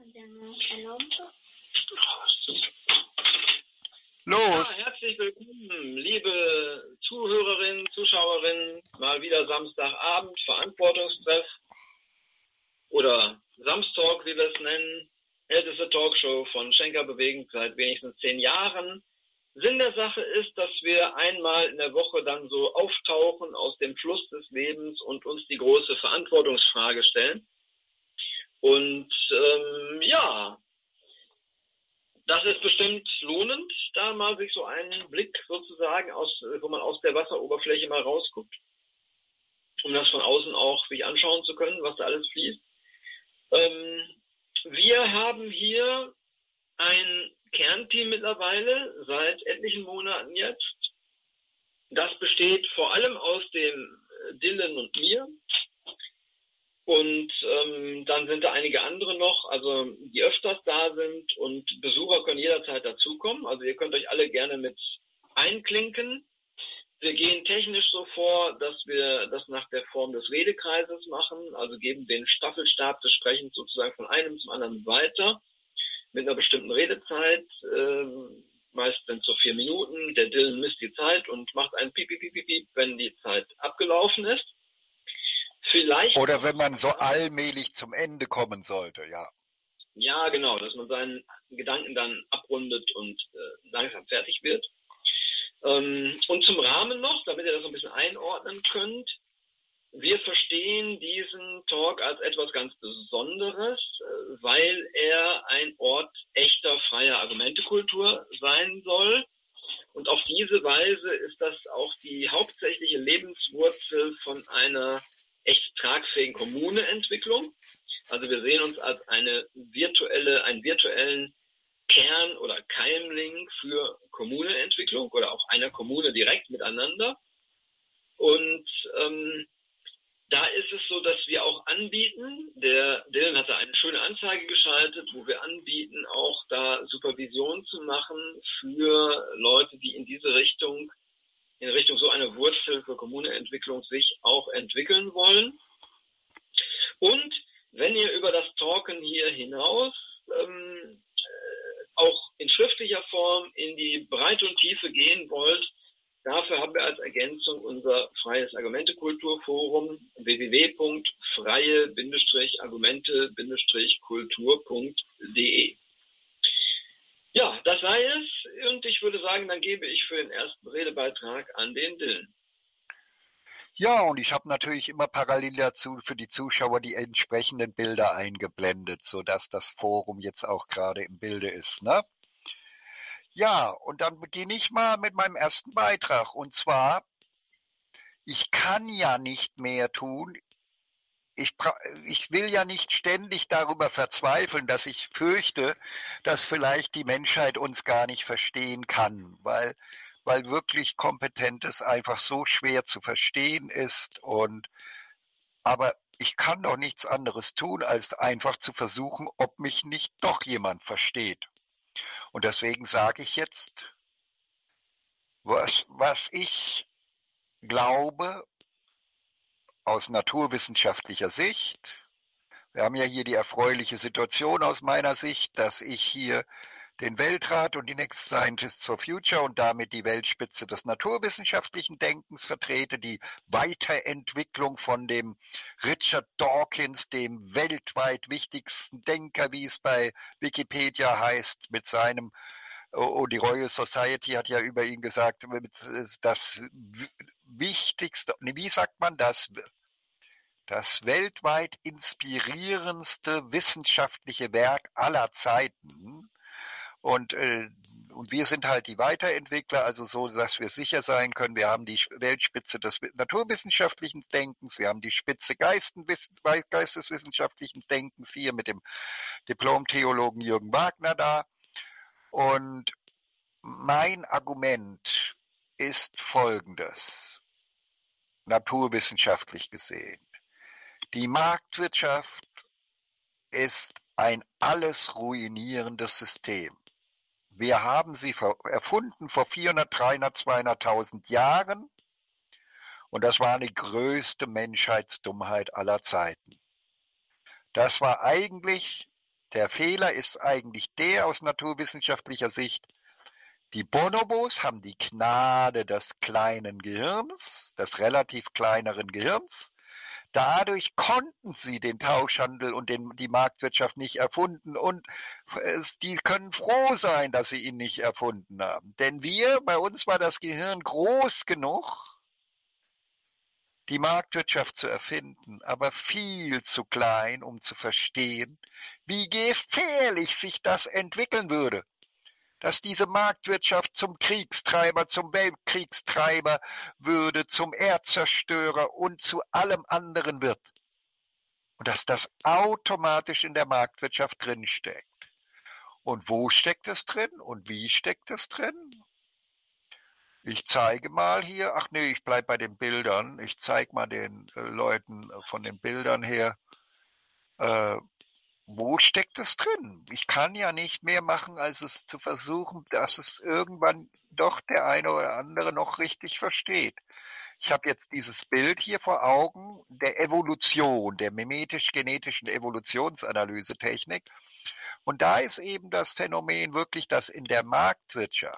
Los! Ja, herzlich willkommen, liebe Zuhörerinnen, Zuschauerinnen. Mal wieder Samstagabend, Verantwortungstreff oder Samstalk, wie wir es nennen. Älteste Talkshow von Schenker Bewegen seit wenigstens 10 Jahren. Sinn der Sache ist, dass wir einmal in der Woche dann so auftauchen aus dem Fluss des Lebens und uns die große Verantwortungsfrage stellen. Und das ist bestimmt lohnend, da mal sich so einen Blick sozusagen wo man aus der Wasseroberfläche mal rausguckt, um das von außen auch sich anschauen zu können, was da alles fließt. Wir haben hier ein Kernteam mittlerweile seit etlichen Monaten jetzt. Das besteht vor allem aus dem Dylan und mir. Und dann sind da einige andere noch, also die öfters da sind, und Besucher können jederzeit dazukommen. Also ihr könnt euch alle gerne mit einklinken. Wir gehen technisch so vor, dass wir das nach der Form des Redekreises machen, also geben den Staffelstab des Sprechens sozusagen von einem zum anderen weiter, mit einer bestimmten Redezeit. Meist sind es so 4 Minuten. Der Dylan misst die Zeit und macht ein Piep, Piep, Piep, Piep, Piep, wenn die Zeit abgelaufen ist. Vielleicht oder wenn man so allmählich zum Ende kommen sollte, ja. Ja, genau, dass man seinen Gedanken dann abrundet und langsam fertig wird. Und zum Rahmen noch, damit ihr das so ein bisschen einordnen könnt: Wir verstehen diesen Talk als etwas ganz Besonderes, weil er ein Ort echter freier Argumentekultur sein soll. Und auf diese Weise ist das auch die hauptsächliche Lebenswurzel von einer echt tragfähigen Kommuneentwicklung. Also wir sehen uns als einen virtuellen Kern oder Keimling für Kommunenentwicklung oder auch einer Kommune direkt miteinander. Und da ist es so, dass wir auch anbieten, der Dylan hat da eine schöne Anzeige geschaltet, wo wir anbieten, auch da Supervision zu machen für Leute, die in Richtung so eine Wurzel für Kommuneentwicklung sich auch entwickeln wollen. Und wenn ihr über das Talken hier hinaus auch in schriftlicher Form in die Breite und Tiefe gehen wollt, dafür haben wir als Ergänzung unser freies Argumentekulturforum www.freie-argumente-kultur.de. Ja, das sei es, und ich würde sagen, dann gebe ich für den ersten Redebeitrag an den Dylan. Ja, und ich habe natürlich immer parallel dazu für die Zuschauer die entsprechenden Bilder eingeblendet, sodass das Forum jetzt auch gerade im Bilde ist, ne? Ja, und dann beginne ich mal mit meinem ersten Beitrag. Und zwar, ich kann ja nicht mehr tun. Ich will ja nicht ständig darüber verzweifeln, dass ich fürchte, dass vielleicht die Menschheit uns gar nicht verstehen kann, weil wirklich Kompetentes einfach so schwer zu verstehen ist. Aber ich kann doch nichts anderes tun, als einfach zu versuchen, ob mich nicht doch jemand versteht. Und deswegen sage ich jetzt, was ich glaube aus naturwissenschaftlicher Sicht. Wir haben ja hier die erfreuliche Situation aus meiner Sicht, dass ich hier den Weltrat und die Next Scientists for Future und damit die Weltspitze des naturwissenschaftlichen Denkens vertrete, die Weiterentwicklung von dem Richard Dawkins, dem weltweit wichtigsten Denker, wie es bei Wikipedia heißt, mit seinem, die Royal Society hat ja über ihn gesagt, das wichtigste, wie sagt man das weltweit inspirierendste wissenschaftliche Werk aller Zeiten. Und wir sind halt die Weiterentwickler, also so, dass wir sicher sein können, wir haben die Weltspitze des naturwissenschaftlichen Denkens, wir haben die Spitze geisteswissenschaftlichen Denkens hier mit dem Diplom-Theologen Jürgen Wagner da. Und mein Argument ist folgendes, naturwissenschaftlich gesehen. Die Marktwirtschaft ist ein alles ruinierendes System. Wir haben sie erfunden vor 400, 300, 200.000 Jahren und das war die größte Menschheitsdummheit aller Zeiten. Das war eigentlich Der Fehler ist eigentlich der aus naturwissenschaftlicher Sicht: Die Bonobos haben die Gnade des kleinen Gehirns, des relativ kleineren Gehirns. Dadurch konnten sie den Tauschhandel und die Marktwirtschaft nicht erfunden, und die können froh sein, dass sie ihn nicht erfunden haben. Denn bei uns war das Gehirn groß genug, die Marktwirtschaft zu erfinden, aber viel zu klein, um zu verstehen, wie gefährlich sich das entwickeln würde. Dass diese Marktwirtschaft zum Kriegstreiber, zum Weltkriegstreiber würde, zum Erdzerstörer und zu allem anderen wird. Und dass das automatisch in der Marktwirtschaft drinsteckt. Und wo steckt es drin und wie steckt es drin? Ich zeige mal hier, ach nee, ich bleibe bei den Bildern. Ich zeige mal den Leuten von den Bildern her, wo steckt es drin? Ich kann ja nicht mehr machen, als es zu versuchen, dass es irgendwann doch der eine oder andere noch richtig versteht. Ich habe jetzt dieses Bild hier vor Augen der Evolution, der mimetisch-genetischen Evolutionsanalysetechnik. Und da ist eben das Phänomen wirklich, dass in der Marktwirtschaft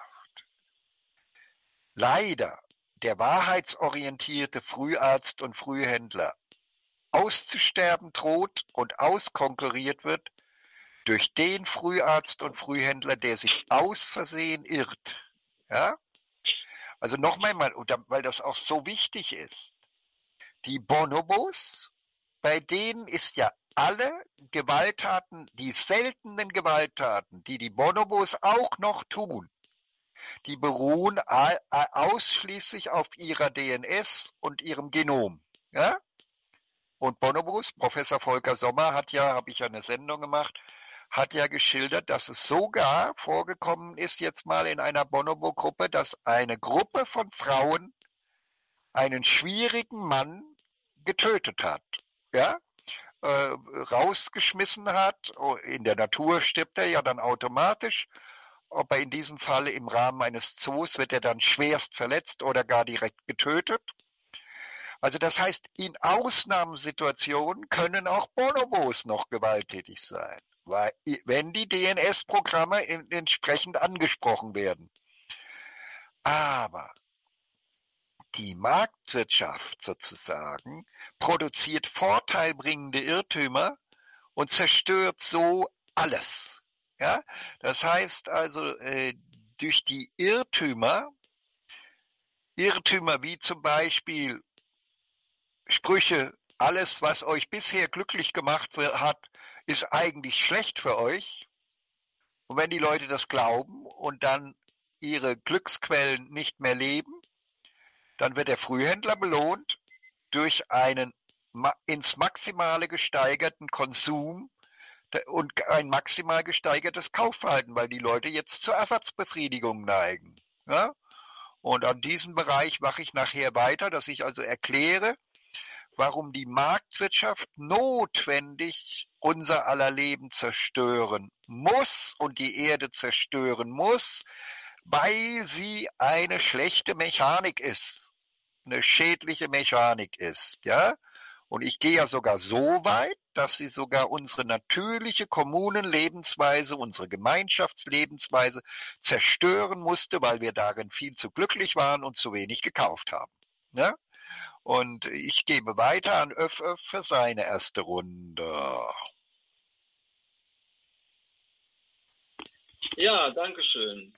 leider der wahrheitsorientierte Früharzt und Frühhändler auszusterben droht und auskonkurriert wird durch den Früharzt und Frühhändler, der sich aus Versehen irrt. Ja? Also nochmal, weil das auch so wichtig ist. Die Bonobos, bei denen ist ja alle Gewalttaten, die seltenen Gewalttaten, die die Bonobos auch noch tun, die beruhen ausschließlich auf ihrer DNS und ihrem Genom. Ja? Und Bonobos, Professor Volker Sommer habe ich ja eine Sendung gemacht, hat ja geschildert, dass es sogar vorgekommen ist, jetzt mal in einer Bonobo-Gruppe, dass eine Gruppe von Frauen einen schwierigen Mann getötet hat. Ja? Rausgeschmissen hat. In der Natur stirbt er ja dann automatisch. Aber in diesem Falle im Rahmen eines Zoos wird er dann schwerst verletzt oder gar direkt getötet. Also das heißt, in Ausnahmesituationen können auch Bonobos noch gewalttätig sein, weil, wenn die DNS-Programme entsprechend angesprochen werden. Aber die Marktwirtschaft sozusagen produziert vorteilbringende Irrtümer und zerstört so alles. Ja? Das heißt also, durch die Irrtümer wie zum Beispiel Sprüche, alles, was euch bisher glücklich gemacht hat, ist eigentlich schlecht für euch. Und wenn die Leute das glauben und dann ihre Glücksquellen nicht mehr leben, dann wird der Frühhändler belohnt durch einen ins Maximale gesteigerten Konsum und ein maximal gesteigertes Kaufverhalten, weil die Leute jetzt zur Ersatzbefriedigung neigen. Ja? Und an diesem Bereich mache ich nachher weiter, dass ich also erkläre, warum die Marktwirtschaft notwendig unser aller Leben zerstören muss und die Erde zerstören muss, weil sie eine schlechte Mechanik ist, eine schädliche Mechanik ist, ja. Und ich gehe ja sogar so weit, dass sie sogar unsere natürliche Kommunenlebensweise, unsere Gemeinschaftslebensweise zerstören musste, weil wir darin viel zu glücklich waren und zu wenig gekauft haben. Ja? Und ich gebe weiter an Öff für seine erste Runde. Ja, danke schön.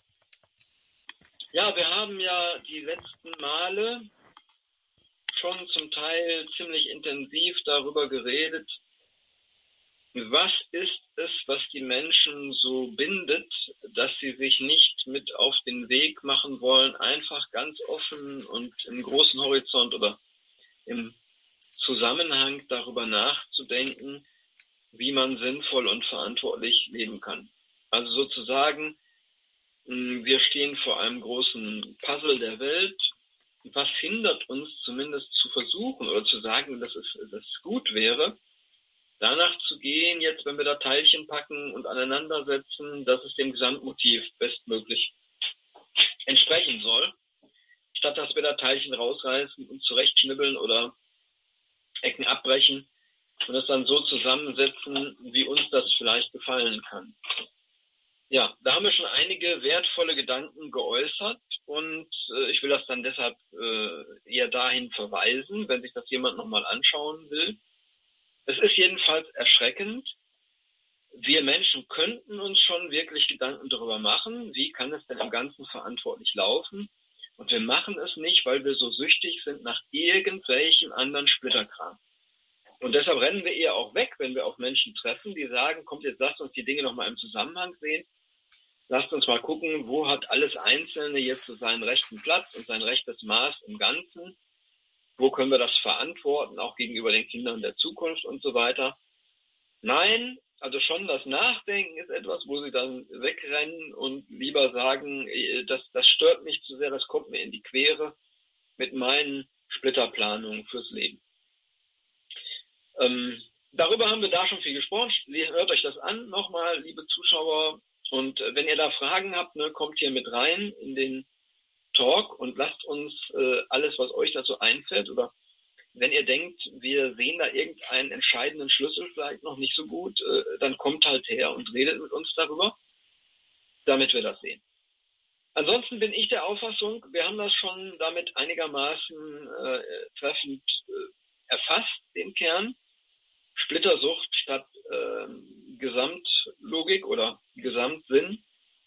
Ja, wir haben ja die letzten Male schon zum Teil ziemlich intensiv darüber geredet, was ist es, was die Menschen so bindet, dass sie sich nicht mit auf den Weg machen wollen, einfach ganz offen und im großen Horizont oder im Zusammenhang darüber nachzudenken, wie man sinnvoll und verantwortlich leben kann. Also sozusagen, wir stehen vor einem großen Puzzle der Welt. Was hindert uns zumindest zu versuchen oder zu sagen, dass es gut wäre, danach zu gehen, jetzt wenn wir da Teilchen packen und aneinandersetzen, dass es dem Gesamtmotiv bestmöglich entsprechen soll, statt dass wir da Teilchen rausreißen und zurechtschnibbeln oder Ecken abbrechen, und es dann so zusammensetzen, wie uns das vielleicht gefallen kann. Ja, da haben wir schon einige wertvolle Gedanken geäußert und ich will das dann deshalb eher dahin verweisen, wenn sich das jemand nochmal anschauen will. Es ist jedenfalls erschreckend. Wir Menschen könnten uns schon wirklich Gedanken darüber machen, wie kann es denn im Ganzen verantwortlich laufen. Und wir machen es nicht, weil wir so süchtig sind nach irgendwelchen anderen Splitterkram. Und deshalb rennen wir eher auch weg, wenn wir auf Menschen treffen, die sagen, kommt, jetzt lasst uns die Dinge nochmal im Zusammenhang sehen. Lasst uns mal gucken, wo hat alles Einzelne jetzt so seinen rechten Platz und sein rechtes Maß im Ganzen. Wo können wir das verantworten, auch gegenüber den Kindern der Zukunft und so weiter. Nein, also schon das Nachdenken ist etwas, wo sie dann wegrennen und lieber sagen, das stört mich zu sehr, das kommt mir in die Quere mit meinen Splitterplanungen fürs Leben. Darüber haben wir da schon viel gesprochen. Hört euch das an, nochmal, liebe Zuschauer. Und wenn ihr da Fragen habt, kommt hier mit rein in den Talk und lasst uns alles, was euch dazu einfällt, oder wenn ihr denkt, wir sehen da irgendeinen entscheidenden Schlüssel vielleicht noch nicht so gut, dann kommt halt her und redet mit uns darüber, damit wir das sehen. Ansonsten bin ich der Auffassung, wir haben das schon damit einigermaßen treffend erfasst, den Kern. Splittersucht statt Gesamtlogik oder Gesamtsinn.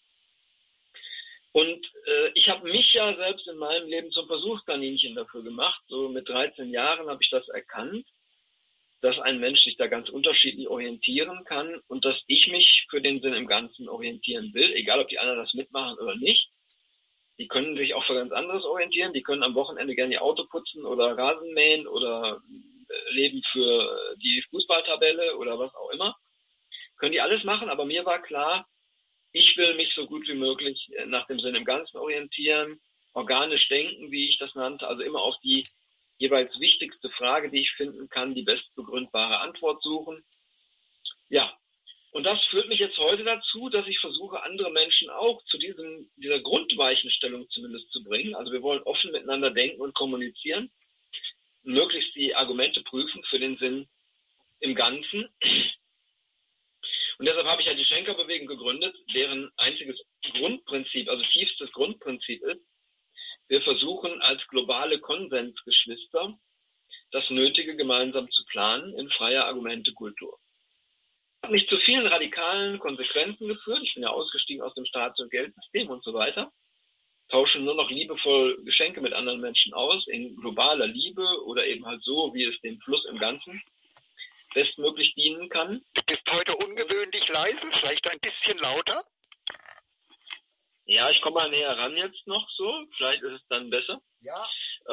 Und ich habe mich ja selbst in meinem Leben zum Versuchskaninchen dafür gemacht. So mit 13 Jahren habe ich das erkannt, dass ein Mensch sich da ganz unterschiedlich orientieren kann und dass ich mich für den Sinn im Ganzen orientieren will, egal ob die anderen das mitmachen oder nicht. Die können sich auch für ganz anderes orientieren. Die können am Wochenende gerne ihr Auto putzen oder Rasen mähen oder leben für die Fußballtabelle oder was auch immer. Können die alles machen, aber mir war klar, ich will mich so gut wie möglich nach dem Sinn im Ganzen orientieren, organisch denken, wie ich das nannte, also immer auf die jeweils wichtigste Frage, die ich finden kann, die bestbegründbare Antwort suchen. Ja, und das führt mich jetzt heute dazu, dass ich versuche, andere Menschen auch zu dieser Grundweichenstellung zumindest zu bringen. Also wir wollen offen miteinander denken und kommunizieren, möglichst die Argumente prüfen für den Sinn im Ganzen. Und deshalb habe ich ja die Schenkerbewegung gegründet, deren einziges Grundprinzip, also tiefstes Grundprinzip ist, wir versuchen als globale Konsensgeschwister das Nötige gemeinsam zu planen in freier Argumentekultur. Hat mich zu vielen radikalen Konsequenzen geführt. Ich bin ja ausgestiegen aus dem Staats- und Geldsystem und so weiter. Tausche nur noch liebevoll Geschenke mit anderen Menschen aus, in globaler Liebe oder eben halt so, wie es dem Fluss im Ganzen bestmöglich dienen kann. Du bist heute ungewöhnlich leise, vielleicht ein bisschen lauter? Ja, ich komme mal näher ran jetzt noch so, vielleicht ist es dann besser. Ja.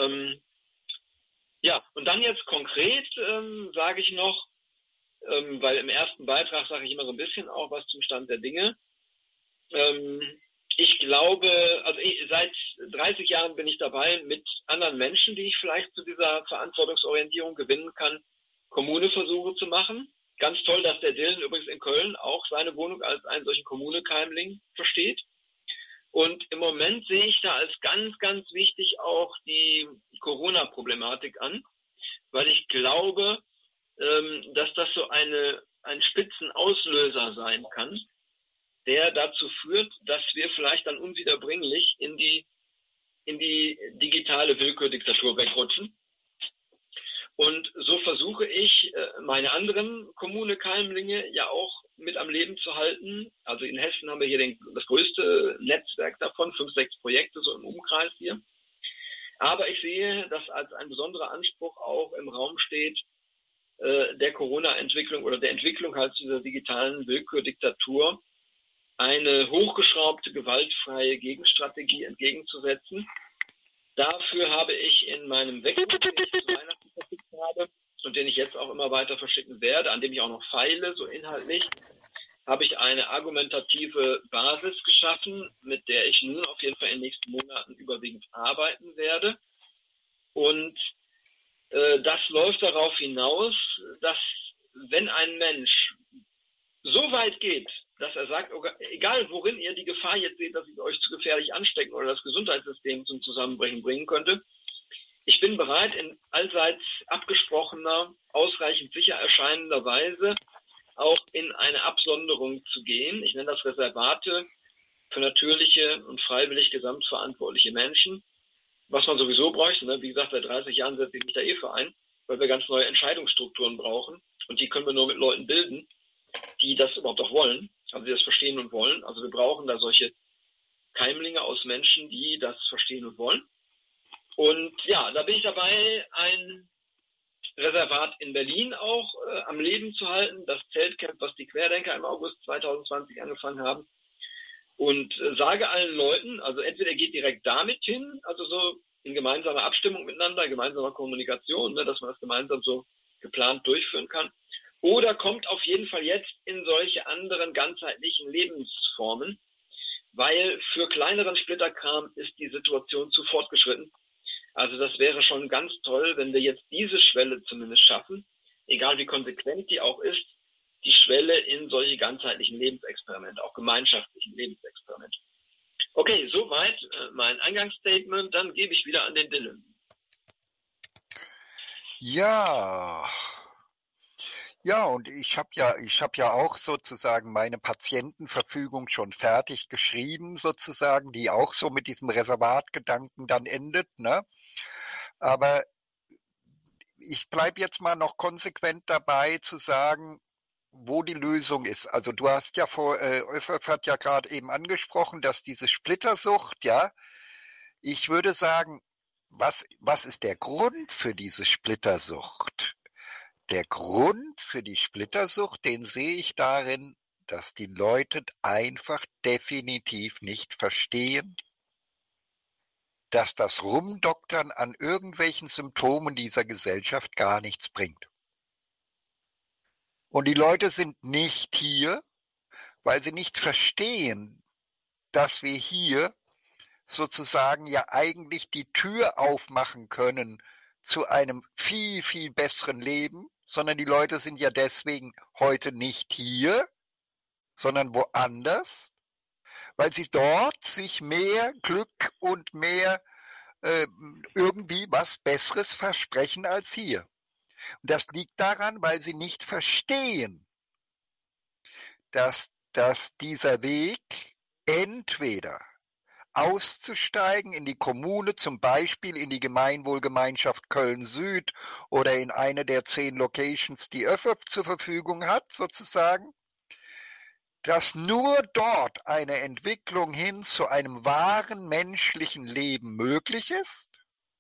Ja, und dann jetzt konkret sage ich noch, weil im ersten Beitrag sage ich immer so ein bisschen auch was zum Stand der Dinge. Ich glaube, also seit 30 Jahren bin ich dabei, mit anderen Menschen, die ich vielleicht zu dieser Verantwortungsorientierung gewinnen kann, Kommuneversuche zu machen. Ganz toll, dass der Dylan übrigens in Köln auch seine Wohnung als einen solchen Kommunekeimling versteht. Und im Moment sehe ich da als ganz, ganz wichtig auch die Corona-Problematik an, weil ich glaube, dass das so ein Spitzenauslöser sein kann, der dazu führt, dass wir vielleicht dann unwiederbringlich in die digitale Willkürdiktatur wegrutschen. Und so versuche ich, meine anderen Kommune-Keimlinge ja auch mit am Leben zu halten. Also in Hessen haben wir hier das größte Netzwerk davon, 5, 6 Projekte so im Umkreis hier. Aber ich sehe, dass als ein besonderer Anspruch auch im Raum steht, der Corona-Entwicklung oder der Entwicklung halt dieser digitalen Willkürdiktatur eine hochgeschraubte, gewaltfreie Gegenstrategie entgegenzusetzen. Dafür habe ich in meinem Wechsel, den ich zu Weihnachten verschickt habe und den ich jetzt auch immer weiter verschicken werde, an dem ich auch noch feile, so inhaltlich, habe ich eine argumentative Basis geschaffen, mit der ich nun auf jeden Fall in den nächsten Monaten überwiegend arbeiten werde. Und das läuft darauf hinaus, dass wenn ein Mensch so weit geht, dass er sagt, egal worin ihr die Gefahr jetzt seht, dass ich euch zu gefährlich anstecken oder das Gesundheitssystem zum Zusammenbrechen bringen könnte, ich bin bereit, in allseits abgesprochener, ausreichend sicher erscheinender Weise auch in eine Absonderung zu gehen. Ich nenne das Reservate für natürliche und freiwillig gesamtverantwortliche Menschen, was man sowieso bräuchte. Ne? Wie gesagt, seit 30 Jahren setze ich mich da für ein, weil wir ganz neue Entscheidungsstrukturen brauchen. Und die können wir nur mit Leuten bilden, die das überhaupt auch wollen, also die das verstehen und wollen. Also wir brauchen da solche Keimlinge aus Menschen, die das verstehen und wollen. Und ja, da bin ich dabei, ein Reservat in Berlin auch am Leben zu halten, das Zeltcamp, was die Querdenker im August 2020 angefangen haben. Und sage allen Leuten, also entweder geht direkt damit hin, also so in gemeinsamer Abstimmung miteinander, gemeinsamer Kommunikation, ne, dass man das gemeinsam so geplant durchführen kann, oder kommt auf jeden Fall jetzt in solche anderen ganzheitlichen Lebensformen, weil für kleineren Splitterkram ist die Situation zu fortgeschritten. Also das wäre schon ganz toll, wenn wir jetzt diese Schwelle zumindest schaffen, egal wie konsequent die auch ist, die Schwelle in solche ganzheitlichen Lebensexperimente, auch gemeinschaftlichen Lebensexperimente. Okay, soweit mein Eingangsstatement, dann gebe ich wieder an den Dylan. Ja. Ja, und ich habe ja auch sozusagen meine Patientenverfügung schon fertig geschrieben, sozusagen, die auch so mit diesem Reservatgedanken dann endet, ne? Aber ich bleibe jetzt mal noch konsequent dabei zu sagen, wo die Lösung ist. Also du hast ja Öffef hat ja gerade eben angesprochen, dass diese Splittersucht, ja, ich würde sagen, was ist der Grund für diese Splittersucht? Der Grund für die Splittersucht, den sehe ich darin, dass die Leute einfach definitiv nicht verstehen, dass das Rumdoktern an irgendwelchen Symptomen dieser Gesellschaft gar nichts bringt. Und die Leute sind nicht hier, weil sie nicht verstehen, dass wir hier sozusagen ja eigentlich die Tür aufmachen können zu einem viel, viel besseren Leben, sondern die Leute sind ja deswegen heute nicht hier, sondern woanders, weil sie dort sich mehr Glück und mehr irgendwie was Besseres versprechen als hier. Und das liegt daran, weil sie nicht verstehen, dass dieser Weg entweder auszusteigen in die Kommune, zum Beispiel in die Gemeinwohlgemeinschaft Köln-Süd oder in eine der 10 Locations, die ÖFF zur Verfügung hat, sozusagen, dass nur dort eine Entwicklung hin zu einem wahren menschlichen Leben möglich ist,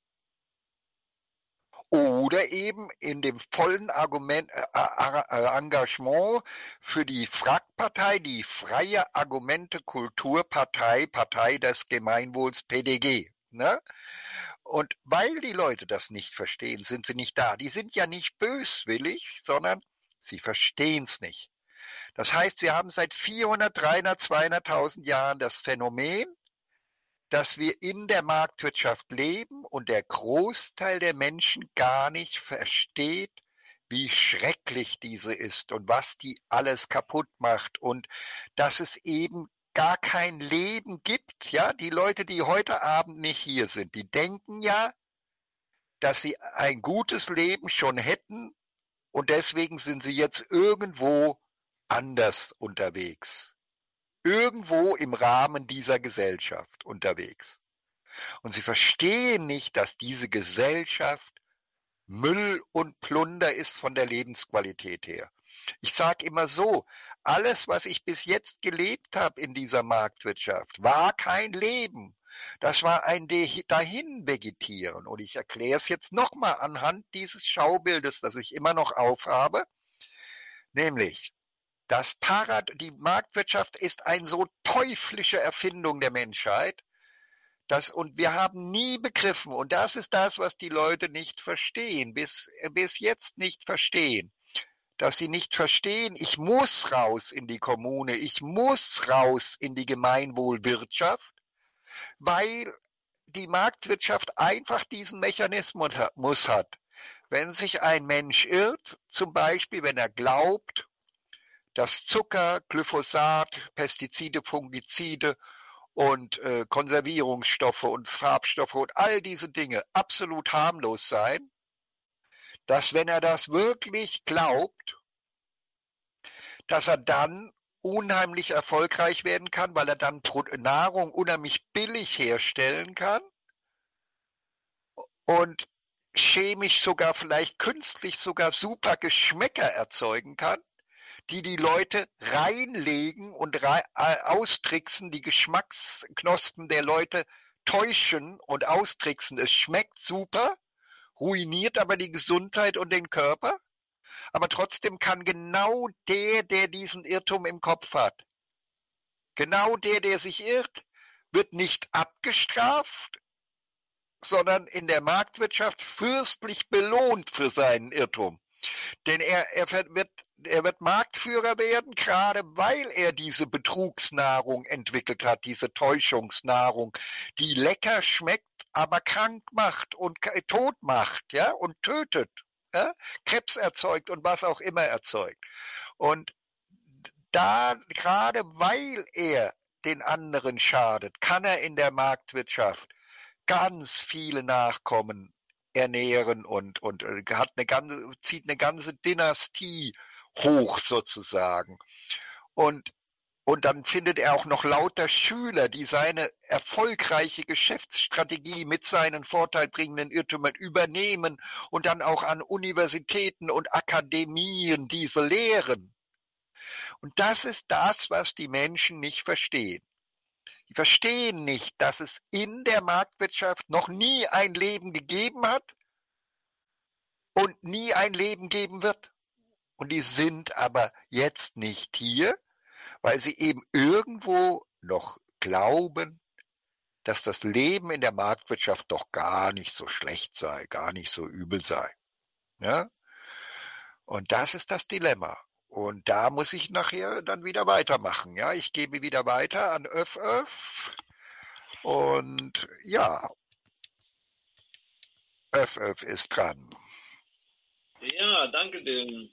oder eben in dem vollen Engagement für die FRAG-Partei, die Freie Argumente Kulturpartei, Partei des Gemeinwohls PDG. Ne? Und weil die Leute das nicht verstehen, sind sie nicht da. Die sind ja nicht böswillig, sondern sie verstehen es nicht. Das heißt, wir haben seit 400, 300, 200.000 Jahren das Phänomen, dass wir in der Marktwirtschaft leben und der Großteil der Menschen gar nicht versteht, wie schrecklich diese ist und was die alles kaputt macht und dass es eben gar kein Leben gibt. Ja, die Leute, die heute Abend nicht hier sind, die denken ja, dass sie ein gutes Leben schon hätten und deswegen sind sie jetzt irgendwo anders unterwegs. Irgendwo im Rahmen dieser Gesellschaft unterwegs. Und sie verstehen nicht, dass diese Gesellschaft Müll und Plunder ist von der Lebensqualität her. Ich sage immer so, alles, was ich bis jetzt gelebt habe in dieser Marktwirtschaft, war kein Leben. Das war ein Dahinvegetieren. Und ich erkläre es jetzt nochmal anhand dieses Schaubildes, das ich immer noch aufhabe, nämlich die Marktwirtschaft ist eine so teuflische Erfindung der Menschheit, und wir haben nie begriffen, und das ist das, was die Leute nicht verstehen, bis jetzt nicht verstehen, dass sie nicht verstehen, ich muss raus in die Kommune, ich muss raus in die Gemeinwohlwirtschaft, weil die Marktwirtschaft einfach diesen Mechanismus hat. Wenn sich ein Mensch irrt, zum Beispiel wenn er glaubt, dass Zucker, Glyphosat, Pestizide, Fungizide und Konservierungsstoffe und Farbstoffe und all diese Dinge absolut harmlos sein, dass wenn er das wirklich glaubt, dass er dann unheimlich erfolgreich werden kann, weil er dann Nahrung unheimlich billig herstellen kann und chemisch sogar vielleicht künstlich sogar super Geschmäcker erzeugen kann, die Leute reinlegen und austricksen, die Geschmacksknospen der Leute täuschen und austricksen. Es schmeckt super, ruiniert aber die Gesundheit und den Körper. Aber trotzdem kann genau der diesen Irrtum im Kopf hat, genau der sich irrt, wird nicht abgestraft, sondern in der Marktwirtschaft fürstlich belohnt für seinen Irrtum. Denn er wird Marktführer werden, gerade weil er diese Betrugsnahrung entwickelt hat, diese Täuschungsnahrung, die lecker schmeckt, aber krank macht und tot macht, ja, und tötet, ja, Krebs erzeugt und was auch immer erzeugt. Und da, gerade weil er den anderen schadet, kann er in der Marktwirtschaft ganz viele Nachkommen ernähren und zieht eine ganze Dynastie hoch sozusagen. Und dann findet er auch noch lauter Schüler, die seine erfolgreiche Geschäftsstrategie mit seinen vorteilbringenden Irrtümern übernehmen und dann auch an Universitäten und Akademien diese lehren. Und das ist das, was die Menschen nicht verstehen. Die verstehen nicht, dass es in der Marktwirtschaft noch nie ein Leben gegeben hat und nie ein Leben geben wird. Und die sind aber jetzt nicht hier, weil sie eben irgendwo noch glauben, dass das Leben in der Marktwirtschaft doch gar nicht so schlecht sei, gar nicht so übel sei. Ja? Und das ist das Dilemma. Und da muss ich nachher dann wieder weitermachen. Ja, ich gebe wieder weiter an Öff. Und ja, Öff ist dran. Ja, danke dir.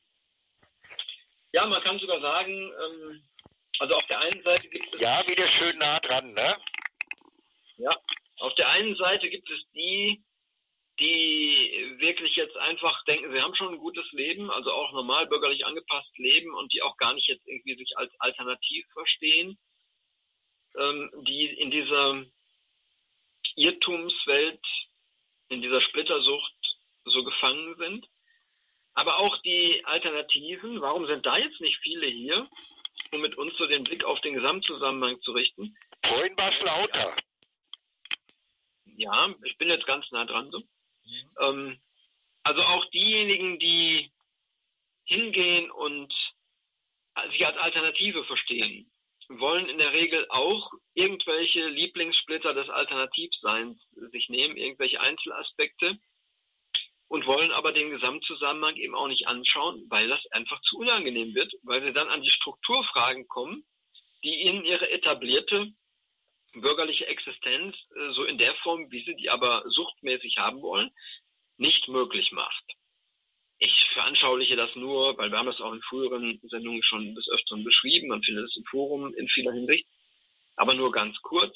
Ja, man kann sogar sagen, also auf der einen Seite gibt es... Ja, wieder schön nah dran, ne? Ja, auf der einen Seite gibt es die wirklich jetzt einfach denken, sie haben schon ein gutes Leben, also auch normal bürgerlich angepasst leben und die auch gar nicht jetzt irgendwie sich als alternativ verstehen, die in dieser Irrtumswelt, in dieser Splittersucht so gefangen sind. Aber auch die Alternativen, warum sind da jetzt nicht viele hier, um mit uns so den Blick auf den Gesamtzusammenhang zu richten? Vorhin war es lauter. Ja, ich bin jetzt ganz nah dran so. Also auch diejenigen, die hingehen und sich als Alternative verstehen, wollen in der Regel auch irgendwelche Lieblingssplitter des Alternativseins sich nehmen, irgendwelche Einzelaspekte, und wollen aber den Gesamtzusammenhang eben auch nicht anschauen, weil das einfach zu unangenehm wird, weil sie dann an die Strukturfragen kommen, die ihnen ihre etablierte bürgerliche Existenz so in der Form, wie sie die aber suchtmäßig haben wollen, nicht möglich macht. Ich veranschauliche das nur, weil wir haben das auch in früheren Sendungen schon des Öfteren beschrieben, man findet es im Forum in vieler Hinsicht, aber nur ganz kurz.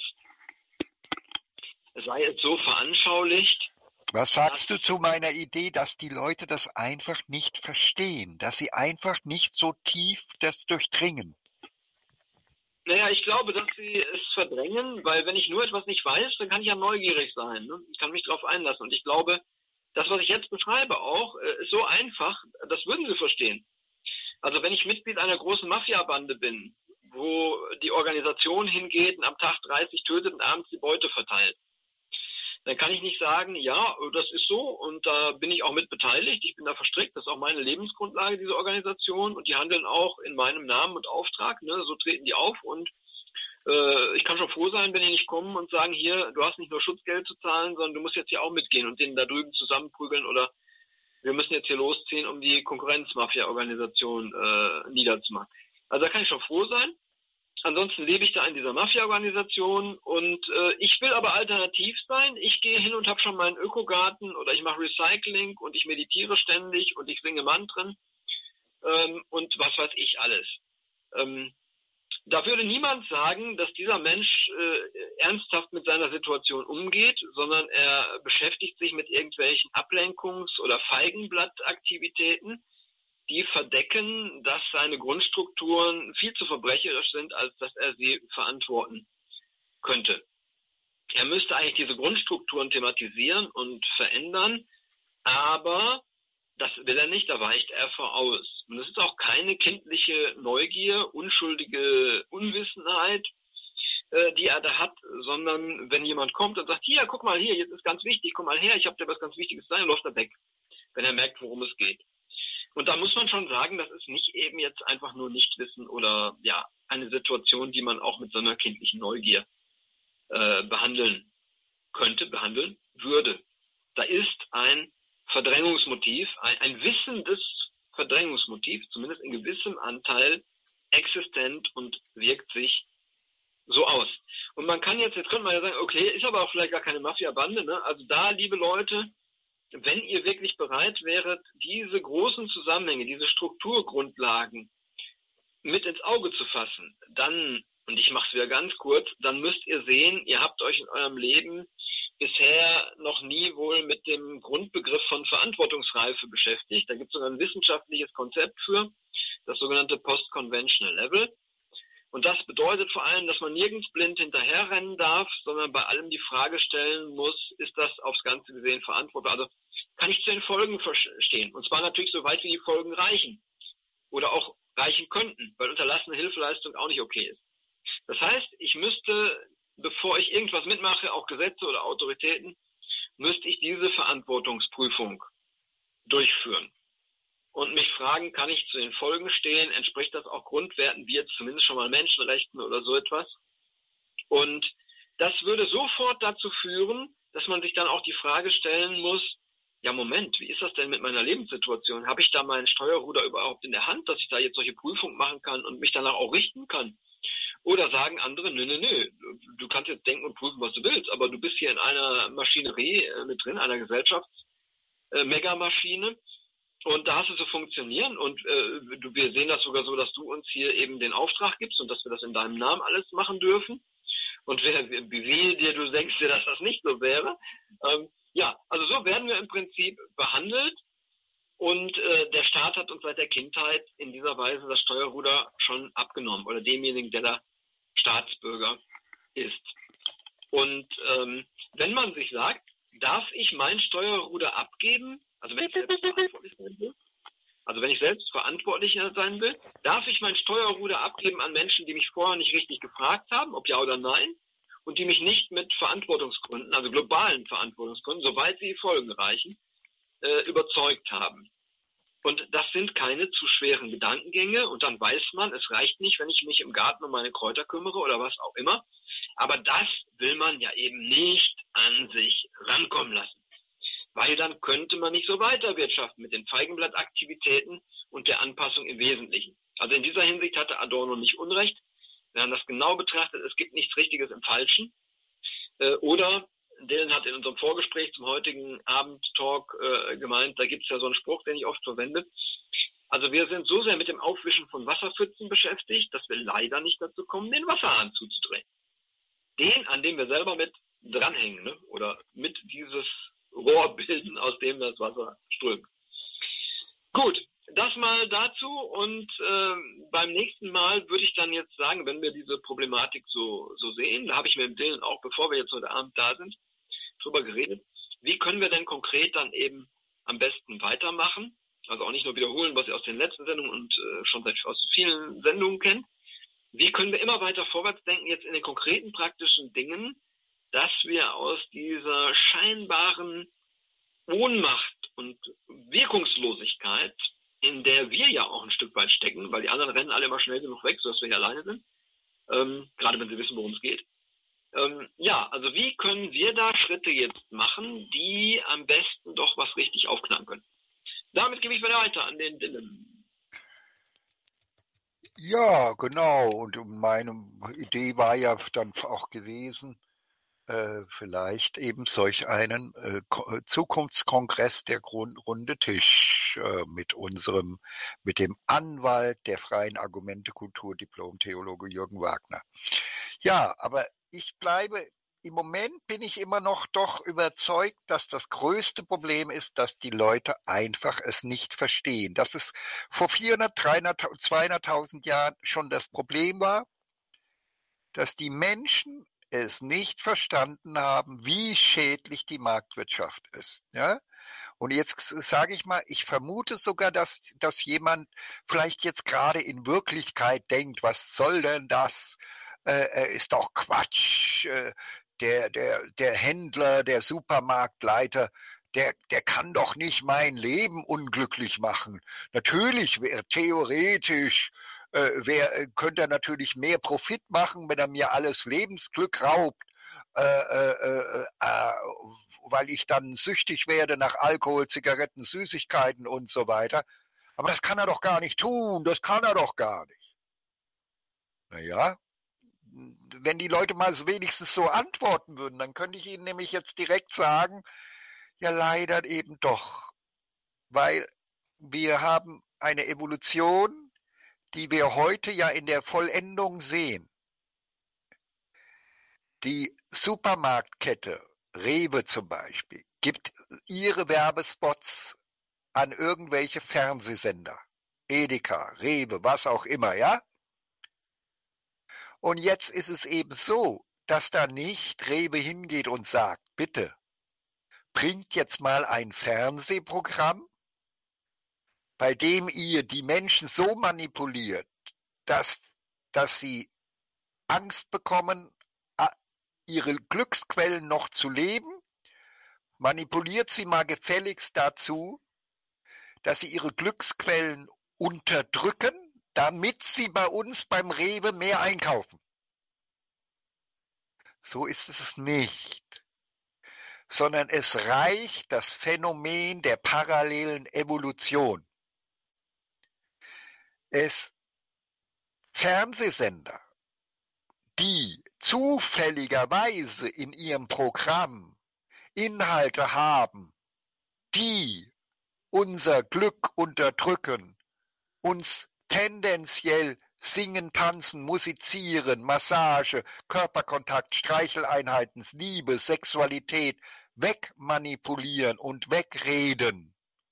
Es sei jetzt so veranschaulicht. Was sagst du zu meiner Idee, dass die Leute das einfach nicht verstehen, dass sie einfach nicht so tief das durchdringen? Naja, ich glaube, dass sie es verdrängen, weil wenn ich nur etwas nicht weiß, dann kann ich ja neugierig sein. Ne? Ich kann mich darauf einlassen. Und ich glaube, das, was ich jetzt beschreibe auch, ist so einfach, das würden sie verstehen. Also wenn ich Mitglied einer großen Mafia-Bande bin, wo die Organisation hingeht und am Tag 30 tötet und abends die Beute verteilt, dann kann ich nicht sagen, ja, das ist so und da bin ich auch mit beteiligt, ich bin da verstrickt, das ist auch meine Lebensgrundlage, diese Organisation, und die handeln auch in meinem Namen und Auftrag, ne? So treten die auf, und ich kann schon froh sein, wenn die nicht kommen und sagen, hier, du hast nicht nur Schutzgeld zu zahlen, sondern du musst jetzt hier auch mitgehen und denen da drüben zusammenprügeln, oder wir müssen jetzt hier losziehen, um die Konkurrenz-Mafia-Organisation niederzumachen. Also da kann ich schon froh sein. Ansonsten lebe ich da in dieser Mafia-Organisation und ich will aber alternativ sein. Ich gehe hin und habe schon meinen Ökogarten, oder ich mache Recycling und ich meditiere ständig und ich singe Mantren und was weiß ich alles. da würde niemand sagen, dass dieser Mensch ernsthaft mit seiner Situation umgeht, sondern er beschäftigt sich mit irgendwelchen Ablenkungs- oder Feigenblattaktivitäten, die verdecken, dass seine Grundstrukturen viel zu verbrecherisch sind, als dass er sie verantworten könnte. Er müsste eigentlich diese Grundstrukturen thematisieren und verändern, aber das will er nicht, da weicht er vor aus. Und es ist auch keine kindliche Neugier, unschuldige Unwissenheit, die er da hat, sondern wenn jemand kommt und sagt, hier, guck mal hier, jetzt ist ganz wichtig, komm mal her, ich habe dir was ganz Wichtiges zu sagen, läuft er weg, wenn er merkt, worum es geht. Und da muss man schon sagen, das ist nicht eben jetzt einfach nur Nichtwissen oder ja eine Situation, die man auch mit so einer kindlichen Neugier behandeln würde. Da ist ein Verdrängungsmotiv, ein wissendes Verdrängungsmotiv, zumindest in gewissem Anteil, existent und wirkt sich so aus. Und man kann jetzt könnte man ja sagen, okay, ist aber auch vielleicht gar keine Mafia-Bande, ne? Also da, liebe Leute, wenn ihr wirklich bereit wäret, diese großen Zusammenhänge, diese Strukturgrundlagen mit ins Auge zu fassen, dann, und ich mache es wieder ganz kurz, dann müsst ihr sehen, ihr habt euch in eurem Leben bisher noch nie wohl mit dem Grundbegriff von Verantwortungsreife beschäftigt. Da gibt es sogar ein wissenschaftliches Konzept für, das sogenannte Post-Conventional Level. Und das bedeutet vor allem, dass man nirgends blind hinterherrennen darf, sondern bei allem die Frage stellen muss, ist das aufs Ganze gesehen verantwortbar? Also kann ich zu den Folgen verstehen? Und zwar natürlich so weit, wie die Folgen reichen. Oder auch reichen könnten, weil unterlassene Hilfeleistung auch nicht okay ist. Das heißt, ich müsste, bevor ich irgendwas mitmache, auch Gesetze oder Autoritäten, müsste ich diese Verantwortungsprüfung durchführen. Und mich fragen, kann ich zu den Folgen stehen? Entspricht das auch Grundwerten wie jetzt zumindest schon mal Menschenrechten oder so etwas? Und das würde sofort dazu führen, dass man sich dann auch die Frage stellen muss, ja Moment, wie ist das denn mit meiner Lebenssituation? Habe ich da mein Steuerruder überhaupt in der Hand, dass ich da jetzt solche Prüfungen machen kann und mich danach auch richten kann? Oder sagen andere, nö, du kannst jetzt denken und prüfen, was du willst, aber du bist hier in einer Maschinerie mit drin, einer Gesellschafts-Megamaschine. Und da hast du zu funktionieren und wir sehen das sogar so, dass du uns hier eben den Auftrag gibst und dass wir das in deinem Namen alles machen dürfen. Und wie dir du denkst dir, dass das nicht so wäre. Ja, also so werden wir im Prinzip behandelt und der Staat hat uns seit der Kindheit in dieser Weise das Steuerruder schon abgenommen oder demjenigen, der da Staatsbürger ist. Und wenn man sich sagt, darf ich mein Steuerruder abgeben, also wenn ich selbst verantwortlich sein will, darf ich mein Steuerruder abgeben an Menschen, die mich vorher nicht richtig gefragt haben, ob ja oder nein, und die mich nicht mit Verantwortungsgründen, also globalen Verantwortungsgründen, soweit sie die Folgen reichen, überzeugt haben. Und das sind keine zu schweren Gedankengänge und dann weiß man, es reicht nicht, wenn ich mich im Garten um meine Kräuter kümmere oder was auch immer. Aber das will man ja eben nicht an sich rankommen lassen. Weil dann könnte man nicht so weiterwirtschaften mit den Feigenblattaktivitäten und der Anpassung im Wesentlichen. Also in dieser Hinsicht hatte Adorno nicht Unrecht. Wir haben das genau betrachtet, es gibt nichts Richtiges im Falschen. Oder Dylan hat in unserem Vorgespräch zum heutigen Abendtalk gemeint, da gibt es ja so einen Spruch, den ich oft verwende. Also wir sind so sehr mit dem Aufwischen von Wasserpfützen beschäftigt, dass wir leider nicht dazu kommen, den Wasserhahn zuzudrehen. Den, an dem wir selber mit dranhängen, ne? Oder mit dieses Rohr bilden, aus dem das Wasser strömt. Gut, das mal dazu und beim nächsten Mal würde ich dann jetzt sagen, wenn wir diese Problematik so sehen, da habe ich mit dem Dylan auch, bevor wir jetzt heute Abend da sind, drüber geredet, wie können wir denn konkret dann eben am besten weitermachen, also auch nicht nur wiederholen, was ihr aus den letzten Sendungen und schon aus vielen Sendungen kennt, wie können wir immer weiter vorwärts denken, jetzt in den konkreten praktischen Dingen, dass wir aus dieser scheinbaren Ohnmacht und Wirkungslosigkeit, in der wir ja auch ein Stück weit stecken, weil die anderen rennen alle immer schnell genug weg, sodass wir hier alleine sind, gerade wenn sie wissen, worum es geht. Ja, also wie können wir da Schritte jetzt machen, die am besten doch was richtig aufknacken können? Damit gebe ich wieder weiter an den Dylan. Ja, genau. Und meine Idee war ja dann auch gewesen, vielleicht eben solch einen Zukunftskongress der Runde Tisch mit dem Anwalt der freien Argumentekultur, Diplom-Theologe Jürgen Wagner. Ja, aber im Moment bin ich immer noch doch überzeugt, dass das größte Problem ist, dass die Leute einfach es nicht verstehen. Dass es vor 400, 300, 200.000 Jahren schon das Problem war, dass die Menschen es nicht verstanden haben, wie schädlich die Marktwirtschaft ist. Ja? Und jetzt sage ich mal, ich vermute sogar, dass jemand vielleicht jetzt gerade in Wirklichkeit denkt, was soll denn das? Ist doch Quatsch. Der Händler, der Supermarktleiter, der kann doch nicht mein Leben unglücklich machen. Natürlich, theoretisch könnte er natürlich mehr Profit machen, wenn er mir alles Lebensglück raubt, weil ich dann süchtig werde nach Alkohol, Zigaretten, Süßigkeiten und so weiter. Aber das kann er doch gar nicht tun, das kann er doch gar nicht. Naja, wenn die Leute mal wenigstens so antworten würden, dann könnte ich ihnen nämlich jetzt direkt sagen, ja leider eben doch, weil wir haben eine Evolution, die wir heute ja in der Vollendung sehen. Die Supermarktkette Rewe zum Beispiel gibt ihre Werbespots an irgendwelche Fernsehsender. Edeka, Rewe, was auch immer, ja? Und jetzt ist es eben so, dass da nicht Rewe hingeht und sagt, bitte, bringt jetzt mal ein Fernsehprogramm, bei dem ihr die Menschen so manipuliert, dass sie Angst bekommen, ihre Glücksquellen noch zu leben, manipuliert sie mal gefälligst dazu, dass sie ihre Glücksquellen unterdrücken, damit sie bei uns beim Rewe mehr einkaufen. So ist es nicht, sondern es reicht das Phänomen der parallelen Evolution. Fernsehsender, die zufälligerweise in ihrem Programm Inhalte haben, die unser Glück unterdrücken, uns tendenziell singen, tanzen, musizieren, Massage, Körperkontakt, Streicheleinheiten, Liebe, Sexualität wegmanipulieren und wegreden.